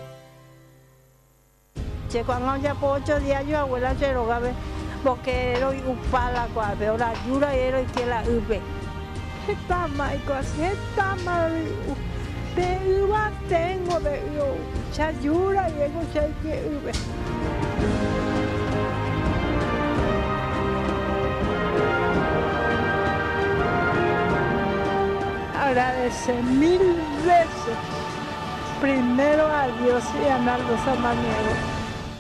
Che, cuando ya por 8 días yo abuela se lo gabe porque era upala kwa pero la yura era y que la ube. Está mal, está mal. Te iba tengo de yo, chayura y ego chay que ube. Agradece 1000 veces primero a Dios y a Naldo Samaniego.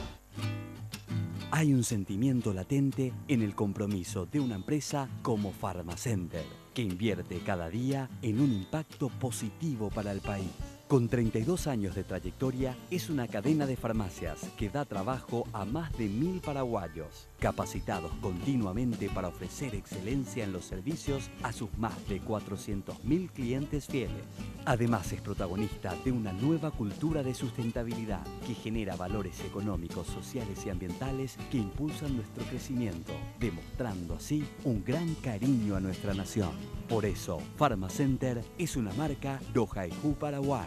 Hay un sentimiento latente en el compromiso de una empresa como Pharmacenter, que invierte cada día en un impacto positivo para el país. Con 32 años de trayectoria, es una cadena de farmacias que da trabajo a más de 1000 paraguayos, capacitados continuamente para ofrecer excelencia en los servicios a sus más de 400.000 clientes fieles. Además, es protagonista de una nueva cultura de sustentabilidad que genera valores económicos, sociales y ambientales que impulsan nuestro crecimiento, demostrando así un gran cariño a nuestra nación. Por eso, Pharmacenter es una marca Dojaijú Paraguay.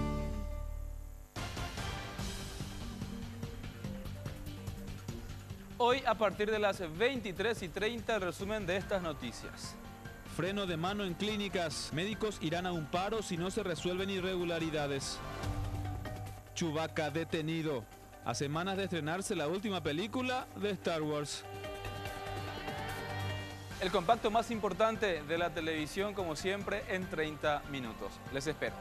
Hoy, a partir de las 23:30, el resumen de estas noticias. Freno de mano en clínicas. Médicos irán a un paro si no se resuelven irregularidades. Chewbacca detenido. A semanas de estrenarse la última película de Star Wars. El compacto más importante de la televisión, como siempre, en 30 minutos. Les espero.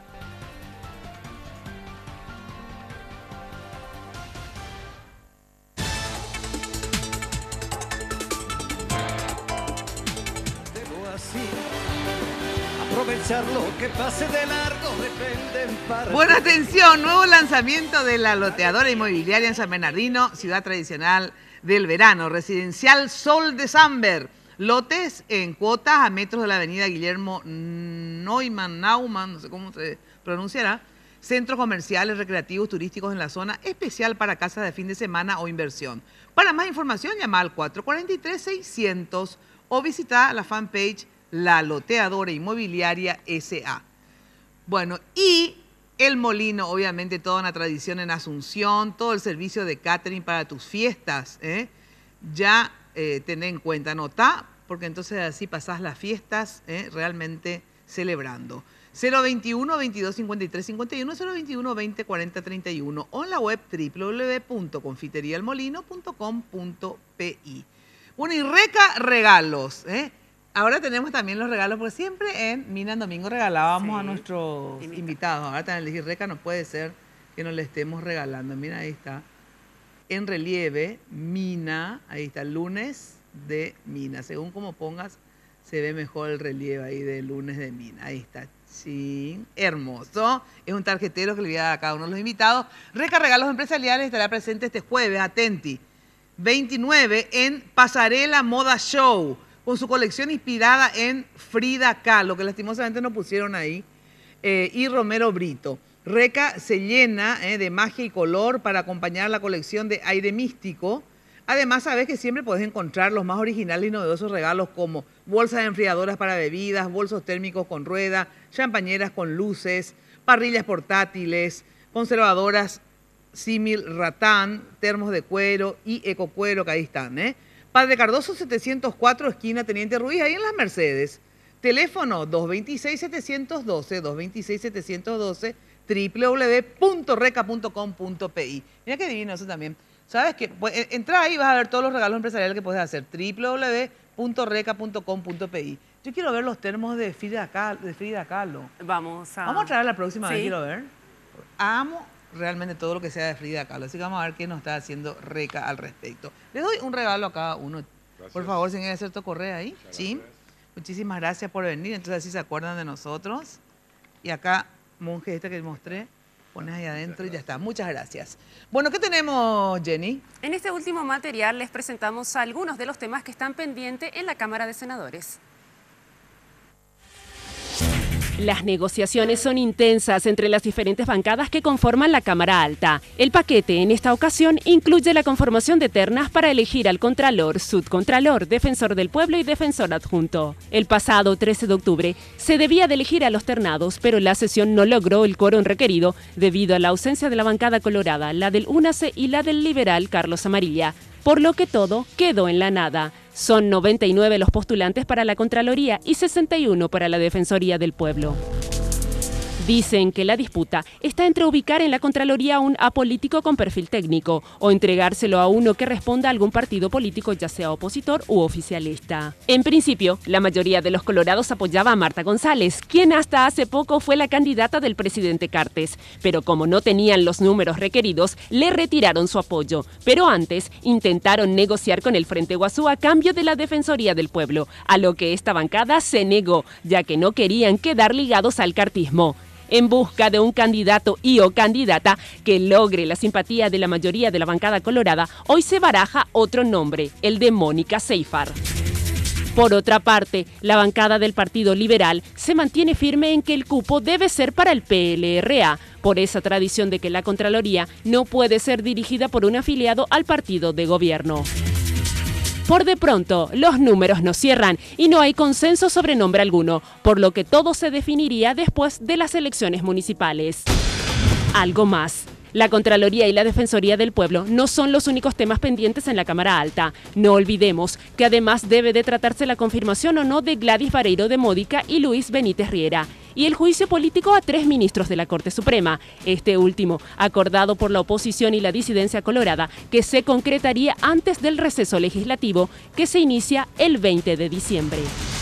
Aprovechar lo que pase de largo depende para... Buena atención, nuevo lanzamiento de la loteadora inmobiliaria en San Bernardino, ciudad tradicional del verano, residencial Sol de Samber. Lotes en cuotas a metros de la avenida Guillermo Naumann, no sé cómo se pronunciará. Centros comerciales, recreativos, turísticos en la zona, especial para casas de fin de semana o inversión. Para más información, llama al 443-600 o visita la fanpage La Loteadora Inmobiliaria S.A. Bueno, y El Molino, obviamente toda una tradición en Asunción, todo el servicio de catering para tus fiestas, ya tené en cuenta, anotá, porque entonces así pasás las fiestas realmente celebrando. 021 22 53 51, 021 20 40 31 o en la web www.confiterialmolino.com.pi. Bueno, y Reca Regalos, Ahora tenemos también los regalos, porque siempre en Mina en Domingo regalábamos a nuestros invitados. Ahora también elegir Reca no puede ser que no le estemos regalando. Mira, ahí está. En relieve, Mina, ahí está, lunes de Mina. Según como pongas, se ve mejor el relieve ahí de lunes de Mina. Ahí está. Sí, hermoso. Es un tarjetero que le voy a dar a cada uno de los invitados. Recarregalos empresariales estará presente este jueves, atenti, 29 en Pasarela Moda Show, con su colección inspirada en Frida Kahlo, que lastimosamente no pusieron ahí, y Romero Brito. Reca se llena de magia y color para acompañar la colección de aire místico. Además, sabes que siempre podés encontrar los más originales y novedosos regalos como bolsas enfriadoras para bebidas, bolsos térmicos con rueda, champañeras con luces, parrillas portátiles, conservadoras símil ratán, termos de cuero y ecocuero, que ahí están. Padre Cardoso 704, esquina Teniente Ruiz, ahí en las Mercedes. Teléfono 226-712, 226-712, www.reca.com.pi. Mira qué divino eso también. ¿Sabes qué? Pues, entra ahí y vas a ver todos los regalos empresariales que puedes hacer. www.reca.com.pi. Yo quiero ver los termos de Frida Kahlo. Vamos a traer la próxima vez, Sí. quiero ver. Amo realmente todo lo que sea de Frida Kahlo. Así que vamos a ver qué nos está haciendo Reca al respecto. Le doy un regalo a cada uno. Gracias. Por favor, señor Certo Correa ahí. Sí. Muchísimas gracias por venir. Entonces así se acuerdan de nosotros. Y acá, monje este que mostré, pones ahí adentro y ya está. Muchas gracias. Bueno, ¿qué tenemos, Jenny? En este último material les presentamos algunos de los temas que están pendientes en la Cámara de Senadores. Las negociaciones son intensas entre las diferentes bancadas que conforman la Cámara Alta. El paquete en esta ocasión incluye la conformación de ternas para elegir al Contralor, Subcontralor, Defensor del Pueblo y Defensor Adjunto. El pasado 13 de octubre se debía de elegir a los ternados, pero la sesión no logró el quórum requerido debido a la ausencia de la bancada colorada, la del UNACE y la del liberal Carlos Amarilla, por lo que todo quedó en la nada. Son 99 los postulantes para la Contraloría y 61 para la Defensoría del Pueblo. Dicen que la disputa está entre ubicar en la Contraloría a un apolítico con perfil técnico o entregárselo a uno que responda a algún partido político, ya sea opositor u oficialista. En principio, la mayoría de los colorados apoyaba a Marta González, quien hasta hace poco fue la candidata del presidente Cartes, pero como no tenían los números requeridos, le retiraron su apoyo. Pero antes intentaron negociar con el Frente Guazú a cambio de la Defensoría del Pueblo, a lo que esta bancada se negó, ya que no querían quedar ligados al cartismo. En busca de un candidato y o candidata que logre la simpatía de la mayoría de la bancada colorada, hoy se baraja otro nombre, el de Mónica Seifar. Por otra parte, la bancada del Partido Liberal se mantiene firme en que el cupo debe ser para el PLRA, por esa tradición de que la Contraloría no puede ser dirigida por un afiliado al partido de gobierno. Por de pronto, los números no cierran y no hay consenso sobre nombre alguno, por lo que todo se definiría después de las elecciones municipales. Algo más. La Contraloría y la Defensoría del Pueblo no son los únicos temas pendientes en la Cámara Alta. No olvidemos que además debe de tratarse la confirmación o no de Gladys Vareiro de Módica y Luis Benítez Riera, y el juicio político a 3 ministros de la Corte Suprema, este último acordado por la oposición y la disidencia colorada, que se concretaría antes del receso legislativo que se inicia el 20 de diciembre.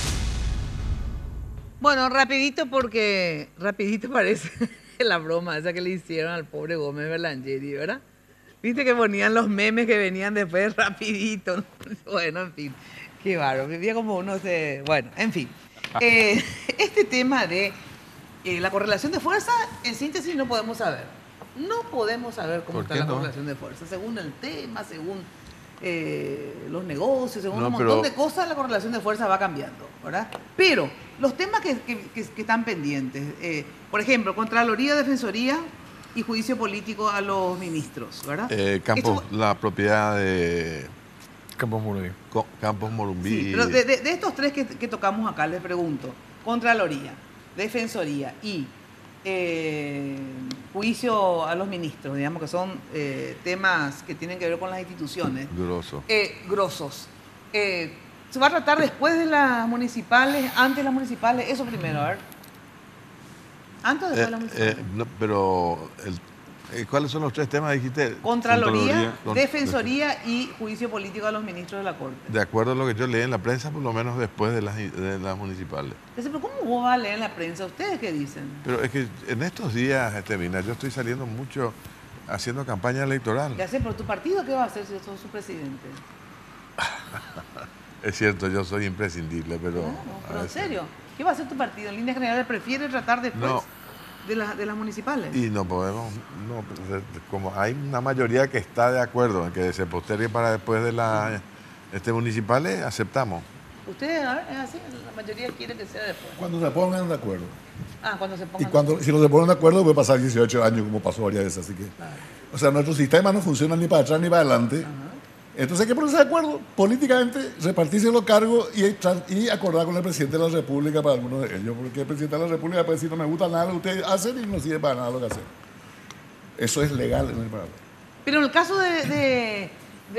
Bueno, rapidito porque rapidito parece la broma esa que le hicieron al pobre Gómez Berlangeri, ¿verdad? Viste que ponían los memes que venían después rapidito. Bueno, en fin, qué bárbaro. Vivía como uno se... Bueno, en fin. Este tema de la correlación de fuerza, en síntesis, no podemos saber. No podemos saber cómo está la correlación de fuerza. Según el tema, según los negocios, según un montón de cosas, la correlación de fuerza va cambiando, ¿verdad? Pero los temas que están pendientes, por ejemplo, Contraloría, Defensoría y juicio político a los ministros, ¿verdad? La propiedad de Campos Morumbí. Campos Morumbí. Sí, pero de estos tres que tocamos acá, les pregunto, Contraloría, Defensoría y juicio a los ministros, digamos que son temas que tienen que ver con las instituciones. Grosos. ¿Se va a tratar después de las municipales, antes de las municipales? Eso primero, a ver. ¿Antes o después de las municipales? No, pero ¿cuáles son los 3 temas, dijiste? Contraloría, Defensoría y juicio político a los ministros de la Corte. De acuerdo a lo que yo leí en la prensa, por lo menos después de las municipales. Pero ¿cómo vos vas a leer en la prensa? ¿Ustedes qué dicen? Pero es que en estos días, Mina, yo estoy saliendo mucho haciendo campaña electoral. Ya sé, pero tu partido, ¿qué va a hacer si yo soy su presidente? Es cierto, yo soy imprescindible, pero... Pero en serio, ¿qué va a hacer tu partido? En líneas generales, ¿prefiere tratar después de las municipales? Y no podemos, como hay una mayoría que está de acuerdo en que se postergue para después de las municipales, aceptamos. ¿Ustedes, a ver, es así? La mayoría quiere que sea después. Cuando se pongan de acuerdo. Cuando se pongan Y si no se ponen de acuerdo, puede pasar 18 años, como pasó varias veces. Así que, o sea, nuestro sistema no funciona ni para atrás ni para adelante. Entonces hay que ponerse de acuerdo políticamente, repartirse los cargos y acordar con el presidente de la República para algunos de ellos. Porque el presidente de la República puede decir: no me gusta nada lo que ustedes hacen y no sirve para nada lo que hacen. Eso es legal en el país. Pero en el caso de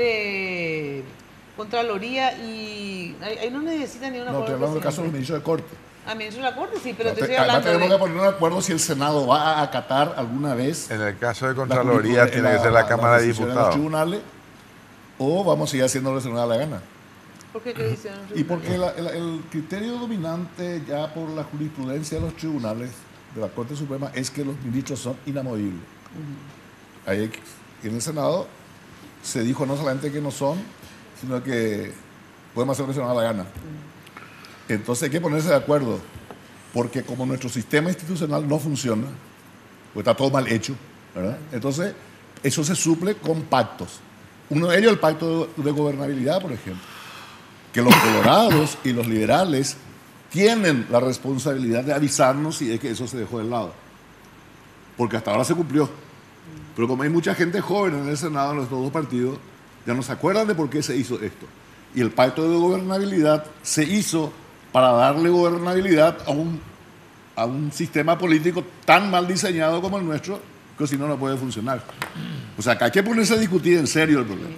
Contraloría y... Ahí no necesitan ni una... No, estoy hablando del caso del ministro de Corte. Ministro de la Corte, sí, pero No, te estoy hablando tenemos que poner un acuerdo si el Senado va a acatar alguna vez. En el caso de Contraloría tiene que ser la Cámara de Diputados. Los tribunales, o vamos a seguir haciendo lo que se nos da la gana. ¿Por qué? ¿Qué dicen? Y porque el criterio dominante ya por la jurisprudencia de los tribunales de la Corte Suprema es que los ministros son inamovibles. Ahí en el Senado se dijo no solamente que no son, sino que podemos hacer lo que se nos da la gana. Entonces hay que ponerse de acuerdo, porque como nuestro sistema institucional no funciona, pues está todo mal hecho, ¿verdad? Entonces eso se suple con pactos. Uno de ellos es el pacto de gobernabilidad, por ejemplo, que los colorados y los liberales tienen la responsabilidad de avisarnos si es que eso se dejó de lado, porque hasta ahora se cumplió. Pero como hay mucha gente joven en el Senado, en los dos partidos, ya no se acuerdan de por qué se hizo esto. Y el pacto de gobernabilidad se hizo para darle gobernabilidad a un sistema político tan mal diseñado como el nuestro, que si no, no puede funcionar. O sea, acá hay que ponerse a discutir en serio el problema.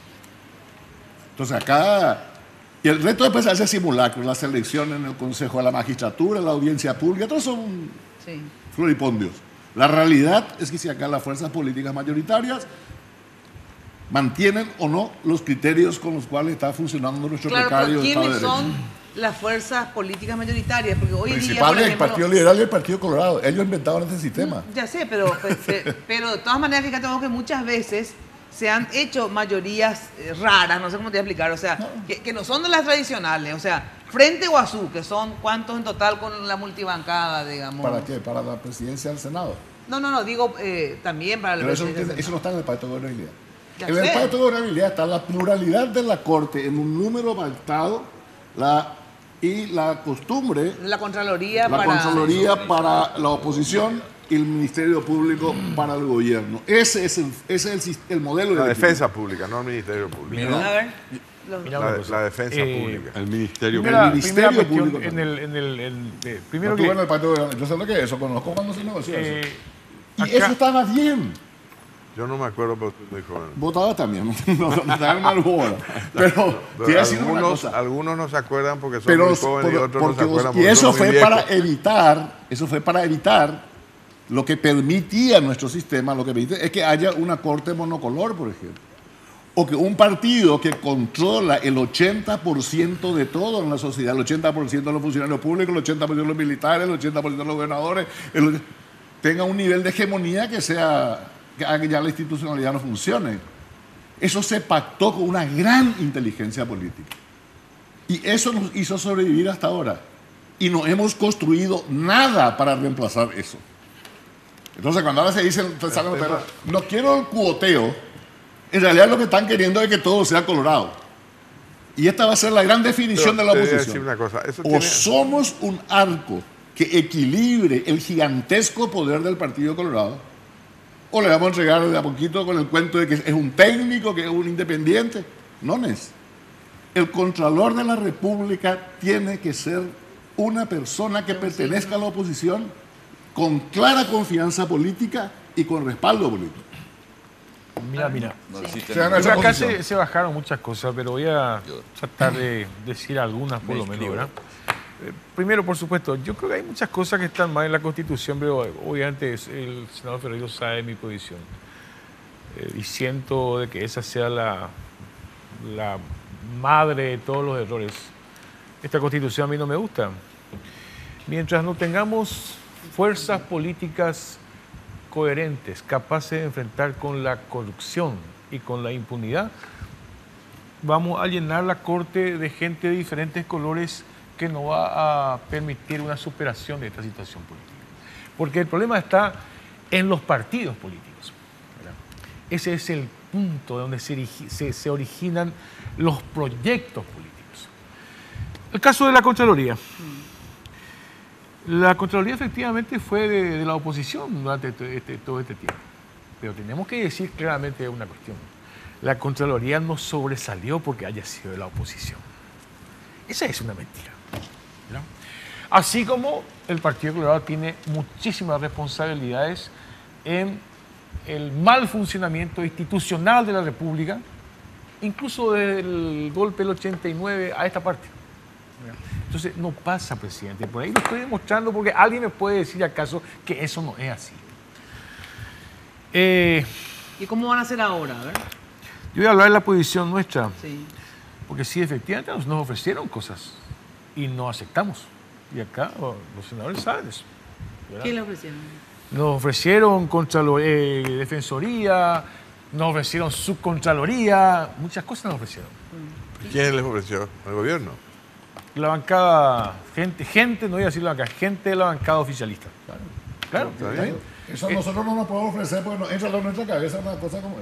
Entonces acá... Y el resto después se hace simulacro, la selección en el Consejo de la Magistratura, la audiencia pública, todos son floripondios. La realidad es que si acá las fuerzas políticas mayoritarias mantienen o no los criterios con los cuales está funcionando nuestro precario Estado de Derecho. ¿Quiénes son las fuerzas políticas mayoritarias? Porque hoy en día, principales, el Partido Liberal y el Partido Colorado. Ellos inventaron este sistema. Ya sé, pero de todas maneras, fíjate que muchas veces se han hecho mayorías raras, no sé cómo te voy a explicar, o sea, que no son de las tradicionales, o sea, Frente Guazú, que son cuántos en total con la multibancada, digamos. ¿Para qué? ¿Para la presidencia del Senado? No, digo también para la presidencia. Eso no está en el pacto de gobernabilidad. En el pacto de gobernabilidad está la pluralidad de la Corte en un número pactado y la costumbre. La Contraloría para la oposición y el Ministerio Público para el gobierno. Ese es el modelo de la defensa pública, no el Ministerio Público. A ver. La defensa pública. El Ministerio Público. Primero que... Bueno, el pacto de, yo sé lo que es eso, conozco cuando se negoció eso. Y eso estaba bien. Yo no me acuerdo, pero tú me joven. Votaba también, no estaban mal bola. Pero quiero decir una cosa. Algunos no se acuerdan porque son muy jóvenes y otros no se acuerdan porque y eso son muy viejos. Eso fue para evitar lo que permitía nuestro sistema, lo que permite es que haya una corte monocolor, por ejemplo. O que un partido que controla el 80% de todo en la sociedad, el 80% de los funcionarios públicos, el 80% de los militares, el 80% de los gobernadores, tenga un nivel de hegemonía que haga que ya la institucionalidad no funcione. Eso se pactó con una gran inteligencia política. Y eso nos hizo sobrevivir hasta ahora. Y no hemos construido nada para reemplazar eso. Entonces, cuando ahora se dice, no quiero el cuoteo, en realidad lo que están queriendo es que todo sea colorado. Y esta va a ser la gran definición de la oposición. Somos un arco que equilibre el gigantesco poder del Partido Colorado, o le vamos a entregar de a poquito con el cuento de que es un técnico, que es un independiente. No es. El Contralor de la República tiene que ser una persona que pertenezca a la oposición con clara confianza política y con respaldo político. Mira. Acá se bajaron muchas cosas, pero voy a tratar de decir algunas por lo menos, ¿verdad? Primero, por supuesto, yo creo que hay muchas cosas que están mal en la Constitución, pero obviamente el senador Ferreiro sabe mi posición. Y siento de que esa sea la madre de todos los errores. Esta Constitución a mí no me gusta. Mientras no tengamos fuerzas políticas coherentes, capaces de enfrentar con la corrupción y con la impunidad, vamos a llenar la corte de gente de diferentes colores que no va a permitir una superación de esta situación política. Porque el problema está en los partidos políticos, ¿verdad? Ese es el punto donde se originan los proyectos políticos. El caso de la Contraloría. La Contraloría efectivamente fue de la oposición durante todo este tiempo. Pero tenemos que decir claramente una cuestión. La Contraloría no sobresalió porque haya sido de la oposición. Esa es una mentira, ¿no? Así como el Partido Colorado tiene muchísimas responsabilidades en el mal funcionamiento institucional de la República, incluso del golpe del 89 a esta parte. Entonces, no pasa, presidente. Por ahí lo estoy demostrando porque alguien me puede decir acaso que eso no es así. ¿Y cómo van a hacer ahora? A ver. Yo voy a hablar de la posición nuestra. Sí. Porque sí, efectivamente nos ofrecieron cosas y no aceptamos. Y acá los senadores saben eso, ¿verdad? ¿Qué le ofrecieron? Nos ofrecieron defensoría, nos ofrecieron subcontraloría, muchas cosas nos ofrecieron. ¿Quién les ofreció? ¿El gobierno? La bancada, gente, no voy a decir la bancada, gente de la bancada oficialista. Claro, Está bien. Eso a nosotros no nos podemos ofrecer porque no entra en nuestra cabeza una cosa como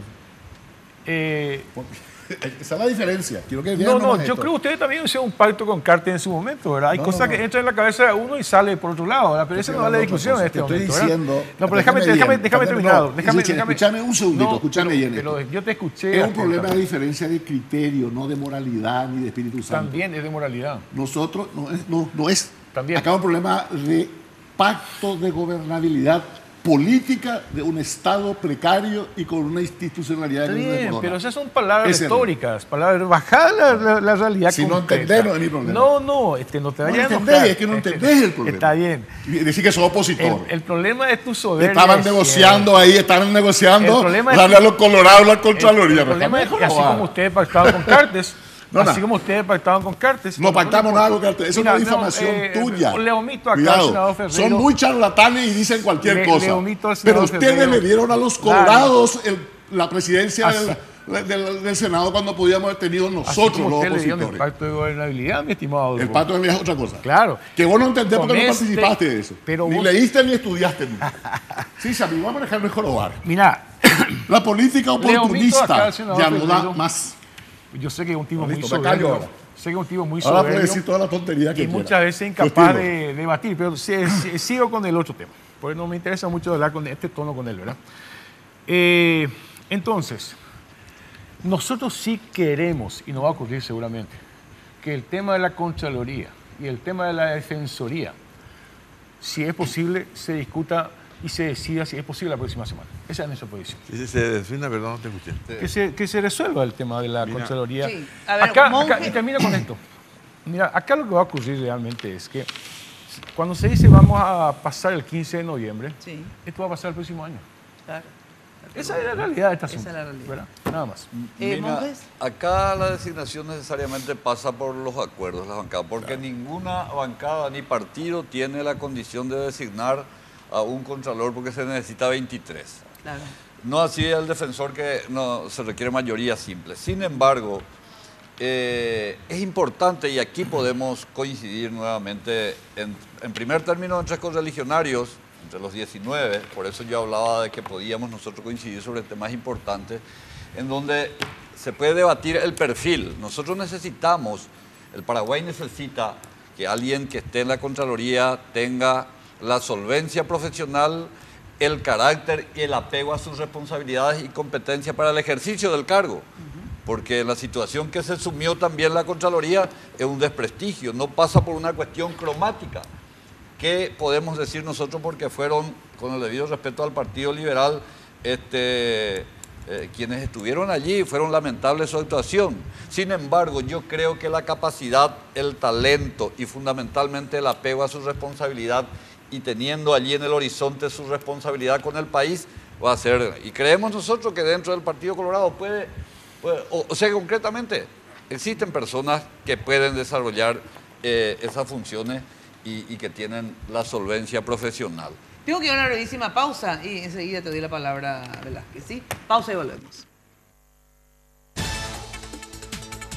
esa. Esa es la diferencia. Quiero que yo creo que ustedes también hicieron un pacto con Carter en su momento, ¿verdad? Hay cosas que entran en la cabeza de uno y sale por otro lado, ¿verdad? Pero esa no es la discusión en este momento. Estoy diciendo. No, pero déjame terminar. Escúchame un segundito, escúchame bien. Pero yo te escuché. Es un problema de diferencia de criterio, no de moralidad ni de Espíritu Santo. También es de moralidad. Nosotros, no es. También. Acá hay un problema de pacto de gobernabilidad política de un Estado precario y con una institucionalidad. Bien, pero esas son palabras retóricas, palabras bajadas la realidad. Si no entendés, no es mi problema. No te vayas a enojar. Es que no entendés el problema. Está bien. Y decir que sos opositor. El problema es tu soberbia. Estaban negociando ahí, estaban negociando darle a los colorados la Contraloría. El problema es que así como ustedes pactaban con Cartes, así como ustedes pactaban con Cartes. No pactamos nada con Cartes. Eso es una difamación tuya. Le omito acá al senador Ferrero. Son muy charlatanes y dicen cualquier cosa. Le omito al pero senador ustedes Ferrero. le dieron a los colorados la presidencia del Senado cuando podíamos haber tenido nosotros los opositores. Le dieron el opositores. pacto de gobernabilidad, mi estimado. El pacto de gobernabilidad es otra cosa. Claro. Que vos no entendés porque no participaste de eso. Pero ni vos... leíste ni estudiaste. Sí, Sammy, vamos a manejar mejor hogar. Mira. La política oportunista ya no da más. Yo sé que es un tipo muy soberbio. Sé que es un tipo muy soberbio. Ahora puede decir toda la tontería que y quiera. Muchas veces incapaz de debatir. Pero sigo con el otro tema. Porque no me interesa mucho hablar con este tono con él, ¿verdad? Entonces, nosotros sí queremos, y nos va a ocurrir seguramente, que el tema de la Contraloría y el tema de la Defensoría, si es posible, se discuta y se decida si es posible la próxima semana. Esa es nuestra posición. Si se defina, perdón, no te escuché. Que se resuelva el tema de la Contraloría. Sí. A ver, acá, y termino con esto. Mira, acá lo que va a ocurrir realmente es que cuando se dice vamos a pasar el 15 de noviembre, esto va a pasar el próximo año. Claro. Esa es la realidad de esta asunto. Esa es la realidad. ¿Verdad? Nada más. Mira, acá la designación necesariamente pasa por los acuerdos de las bancadas, porque ninguna bancada ni partido tiene la condición de designar a un contralor porque se necesita 23. Claro. No así el defensor que no se requiere mayoría simple. Sin embargo, es importante, y aquí podemos coincidir nuevamente, en primer término entre correligionarios, entre los 19, por eso yo hablaba de que podíamos nosotros coincidir sobre temas importantes, en donde se puede debatir el perfil. Nosotros necesitamos, el Paraguay necesita que alguien que esté en la Contraloría tenga la solvencia profesional, el carácter y el apego a sus responsabilidades y competencia para el ejercicio del cargo. Porque la situación que se sumió también la Contraloría es un desprestigio, no pasa por una cuestión cromática. ¿Qué podemos decir nosotros? Porque fueron, con el debido respeto al Partido Liberal, quienes estuvieron allí, fueron lamentables su actuación. Sin embargo, yo creo que la capacidad, el talento y fundamentalmente el apego a su responsabilidad y teniendo allí en el horizonte su responsabilidad con el país, va a ser, y creemos nosotros que dentro del Partido Colorado o sea, concretamente, existen personas que pueden desarrollar esas funciones y que tienen la solvencia profesional. Tengo que ir a una brevísima pausa y enseguida te doy la palabra, Velázquez, ¿sí? Pausa y volvemos.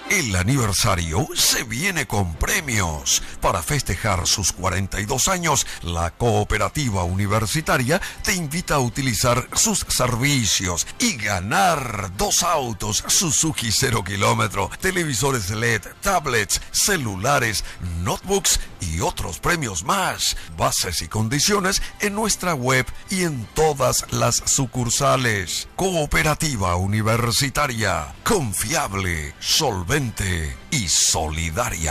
El aniversario se viene con premios. Para festejar sus 42 años, la Cooperativa Universitaria te invita a utilizar sus servicios y ganar 2 autos Suzuki 0 kilómetro, televisores LED, tablets, celulares, notebooks y otros premios más. Bases y condiciones en nuestra web y en todas las sucursales. Cooperativa Universitaria, confiable, solvente y solidaria.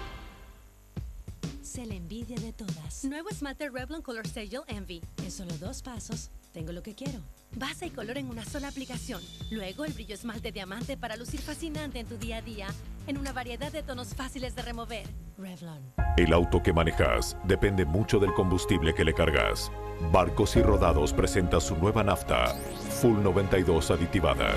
Sé la envidia de todas. Nuevo Smarter Revlon Color Stagel Envy. En solo 2 pasos, tengo lo que quiero. Base y color en una sola aplicación. Luego el brillo esmalte diamante para lucir fascinante en tu día a día. En una variedad de tonos fáciles de remover. Revlon. El auto que manejas depende mucho del combustible que le cargas. Barcos y Rodados presenta su nueva nafta, Full 92 aditivada.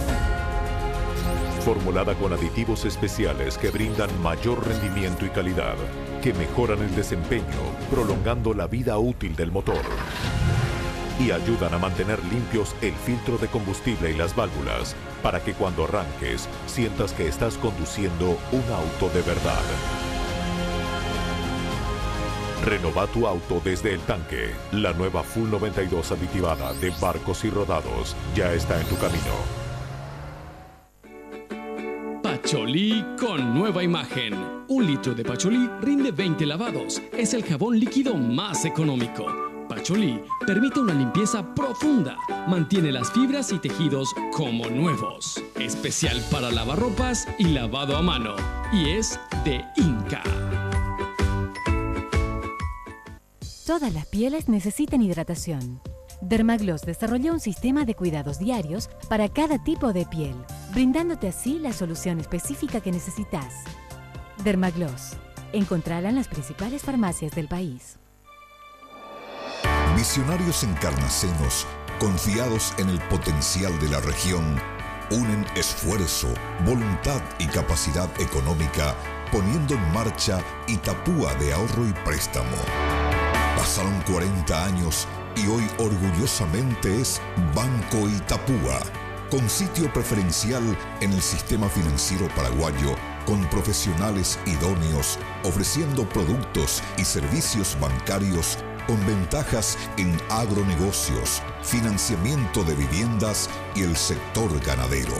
Formulada con aditivos especiales que brindan mayor rendimiento y calidad, que mejoran el desempeño, prolongando la vida útil del motor. Y ayudan a mantener limpios el filtro de combustible y las válvulas, para que cuando arranques, sientas que estás conduciendo un auto de verdad. Renova tu auto desde el tanque. La nueva Full 92 aditivada de Barcos y Rodados ya está en tu camino. Pacholí con nueva imagen. 1 litro de Pacholí rinde 20 lavados. Es el jabón líquido más económico. Pacholí permite una limpieza profunda. Mantiene las fibras y tejidos como nuevos. Especial para lavarropas y lavado a mano. Y es de Inca. Todas las pieles necesitan hidratación. Dermagloss desarrolló un sistema de cuidados diarios para cada tipo de piel, brindándote así la solución específica que necesitas. Dermagloss. Encontrala en las principales farmacias del país. Visionarios encarnacenos, confiados en el potencial de la región, unen esfuerzo, voluntad y capacidad económica, poniendo en marcha Itapúa de ahorro y préstamo. Pasaron 40 años y hoy orgullosamente es Banco Itapúa, con sitio preferencial en el sistema financiero paraguayo, con profesionales idóneos, ofreciendo productos y servicios bancarios con ventajas en agronegocios, financiamiento de viviendas y el sector ganadero.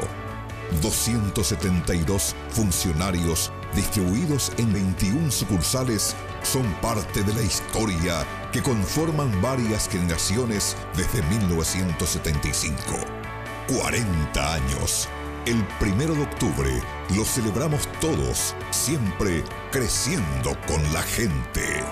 272 funcionarios distribuidos en 21 sucursales son parte de la historia que conforman varias generaciones desde 1975. 40 años. El 1 de octubre lo celebramos todos, siempre creciendo con la gente.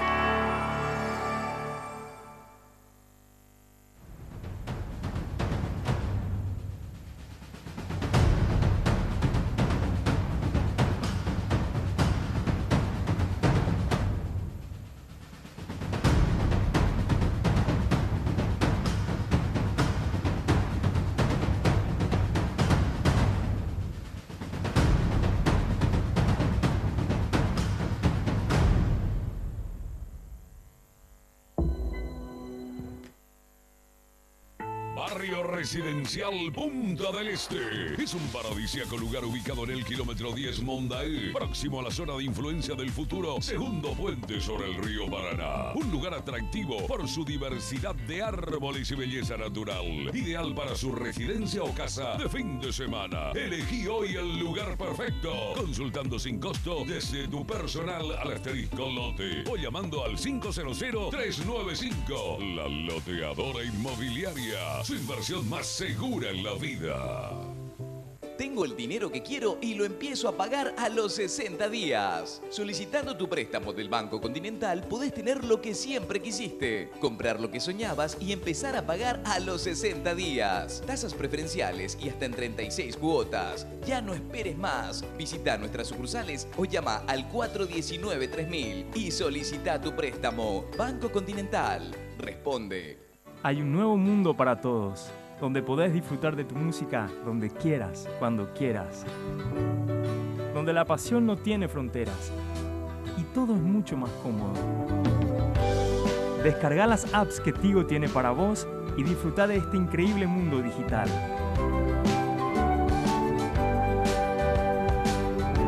Barrio Residencial Punta del Este. Es un paradisíaco lugar ubicado en el kilómetro 10 Mondaé, próximo a la zona de influencia del futuro, segundo puente sobre el río Paraná. Un lugar atractivo por su diversidad de árboles y belleza natural. Ideal para su residencia o casa de fin de semana. Elegí hoy el lugar perfecto, consultando sin costo desde tu personal al asterisco lote o llamando al 500-395. La Loteadora Inmobiliaria. Su inversión más segura en la vida. Tengo el dinero que quiero y lo empiezo a pagar a los 60 días. Solicitando tu préstamo del Banco Continental podés tener lo que siempre quisiste. Comprar lo que soñabas y empezar a pagar a los 60 días. Tasas preferenciales y hasta en 36 cuotas. Ya no esperes más. Visita nuestras sucursales o llama al 419-3000 y solicita tu préstamo. Banco Continental. Responde. Hay un nuevo mundo para todos, donde podés disfrutar de tu música donde quieras, cuando quieras. Donde la pasión no tiene fronteras y todo es mucho más cómodo. Descarga las apps que Tigo tiene para vos y disfruta de este increíble mundo digital.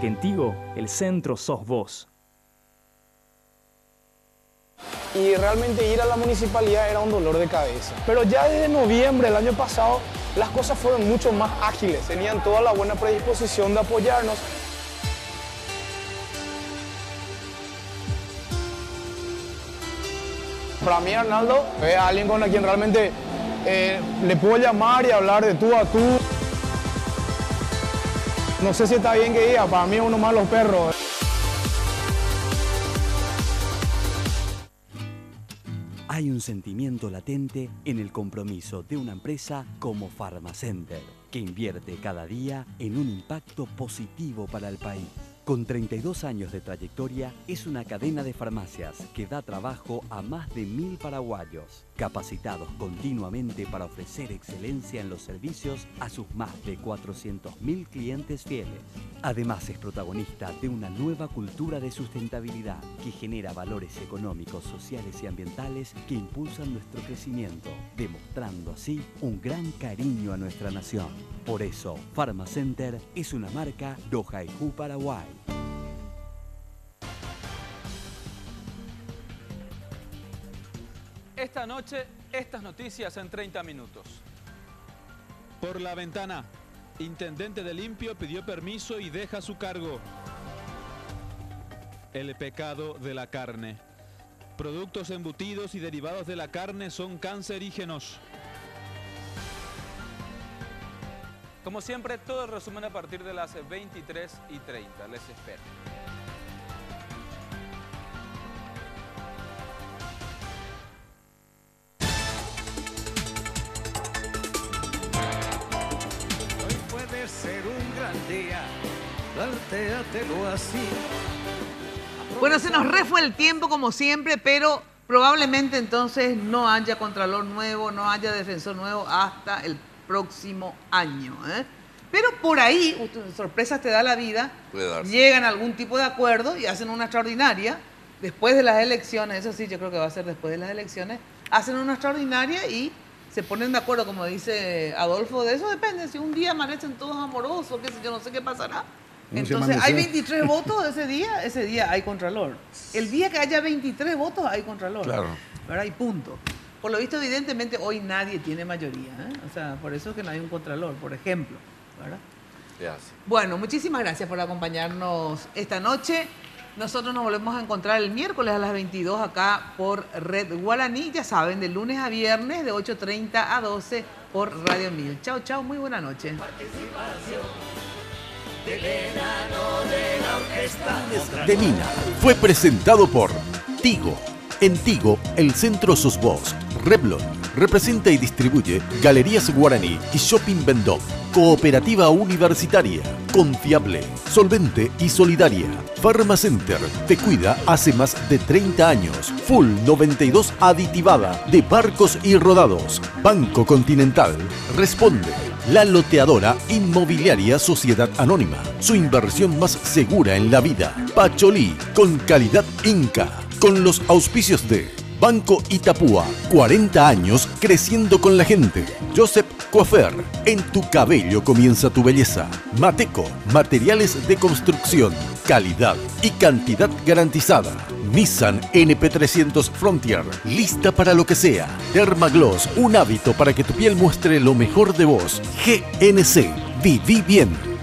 en Tigo el centro sos vos. Y realmente ir a la municipalidad era un dolor de cabeza. Pero ya desde noviembre del año pasado las cosas fueron mucho más ágiles, tenían toda la buena predisposición de apoyarnos. Para mí Arnaldo es alguien con quien realmente le puedo llamar y hablar de tú a tú. No sé si está bien que diga, para mí es uno más los perros. Hay un sentimiento latente en el compromiso de una empresa como Pharmacenter, que invierte cada día en un impacto positivo para el país. Con 32 años de trayectoria, es una cadena de farmacias que da trabajo a más de 1000 paraguayos, capacitados continuamente para ofrecer excelencia en los servicios a sus más de 400.000 clientes fieles. Además, es protagonista de una nueva cultura de sustentabilidad que genera valores económicos, sociales y ambientales que impulsan nuestro crecimiento, demostrando así un gran cariño a nuestra nación. Por eso, Pharmacenter es una marca Dojaijú Paraguay. Esta noche, estas noticias en 30 minutos. Por la ventana, intendente de Limpio pidió permiso y deja su cargo. El pecado de la carne. Productos embutidos y derivados de la carne son cancerígenos. Como siempre, todo el resumen a partir de las 23:30. Les espero. Hoy puede ser un gran día, plantéatelo así. Bueno, se nos refue el tiempo como siempre, pero probablemente entonces no haya contralor nuevo, no haya defensor nuevo hasta el próximo año, ¿eh? Pero por ahí, sorpresas te da la vida, llegan a algún tipo de acuerdo y hacen una extraordinaria, después de las elecciones, eso sí, yo creo que va a ser después de las elecciones, hacen una extraordinaria y se ponen de acuerdo, como dice Adolfo, de eso depende, si un día amanecen todos amorosos, qué sé yo, no sé qué pasará. Entonces, hay 23 votos ese día hay contralor. El día que haya 23 votos hay contralor. Claro. ¿Verdad? Y punto. Por lo visto, evidentemente, hoy nadie tiene mayoría, ¿eh? O sea, por eso es que no hay un contralor, por ejemplo, ¿verdad? Bueno, muchísimas gracias por acompañarnos esta noche. Nosotros nos volvemos a encontrar el miércoles a las 22 acá por Red Guaraní, ya saben, de lunes a viernes de 8:30 a 12 por Radio 1000. Chao, chao, muy buena noche. De Mina fue presentado por Tigo. En Tigo, el centro sos vos. Revlon representa y distribuye Galerías Guaraní y Shopping Vendôme. Cooperativa universitaria, confiable, solvente y solidaria. Pharmacenter te cuida hace más de 30 años. Full 92 aditivada de barcos y rodados. Banco Continental responde. La loteadora inmobiliaria Sociedad Anónima. Su inversión más segura en la vida. Pacholí, con calidad Inca. Con los auspicios de Banco Itapúa, 40 años creciendo con la gente. Joseph Coafer, en tu cabello comienza tu belleza. Mateco, materiales de construcción, calidad y cantidad garantizada. Nissan NP300 Frontier, lista para lo que sea. Dermagloss, un hábito para que tu piel muestre lo mejor de vos. GNC, viví bien.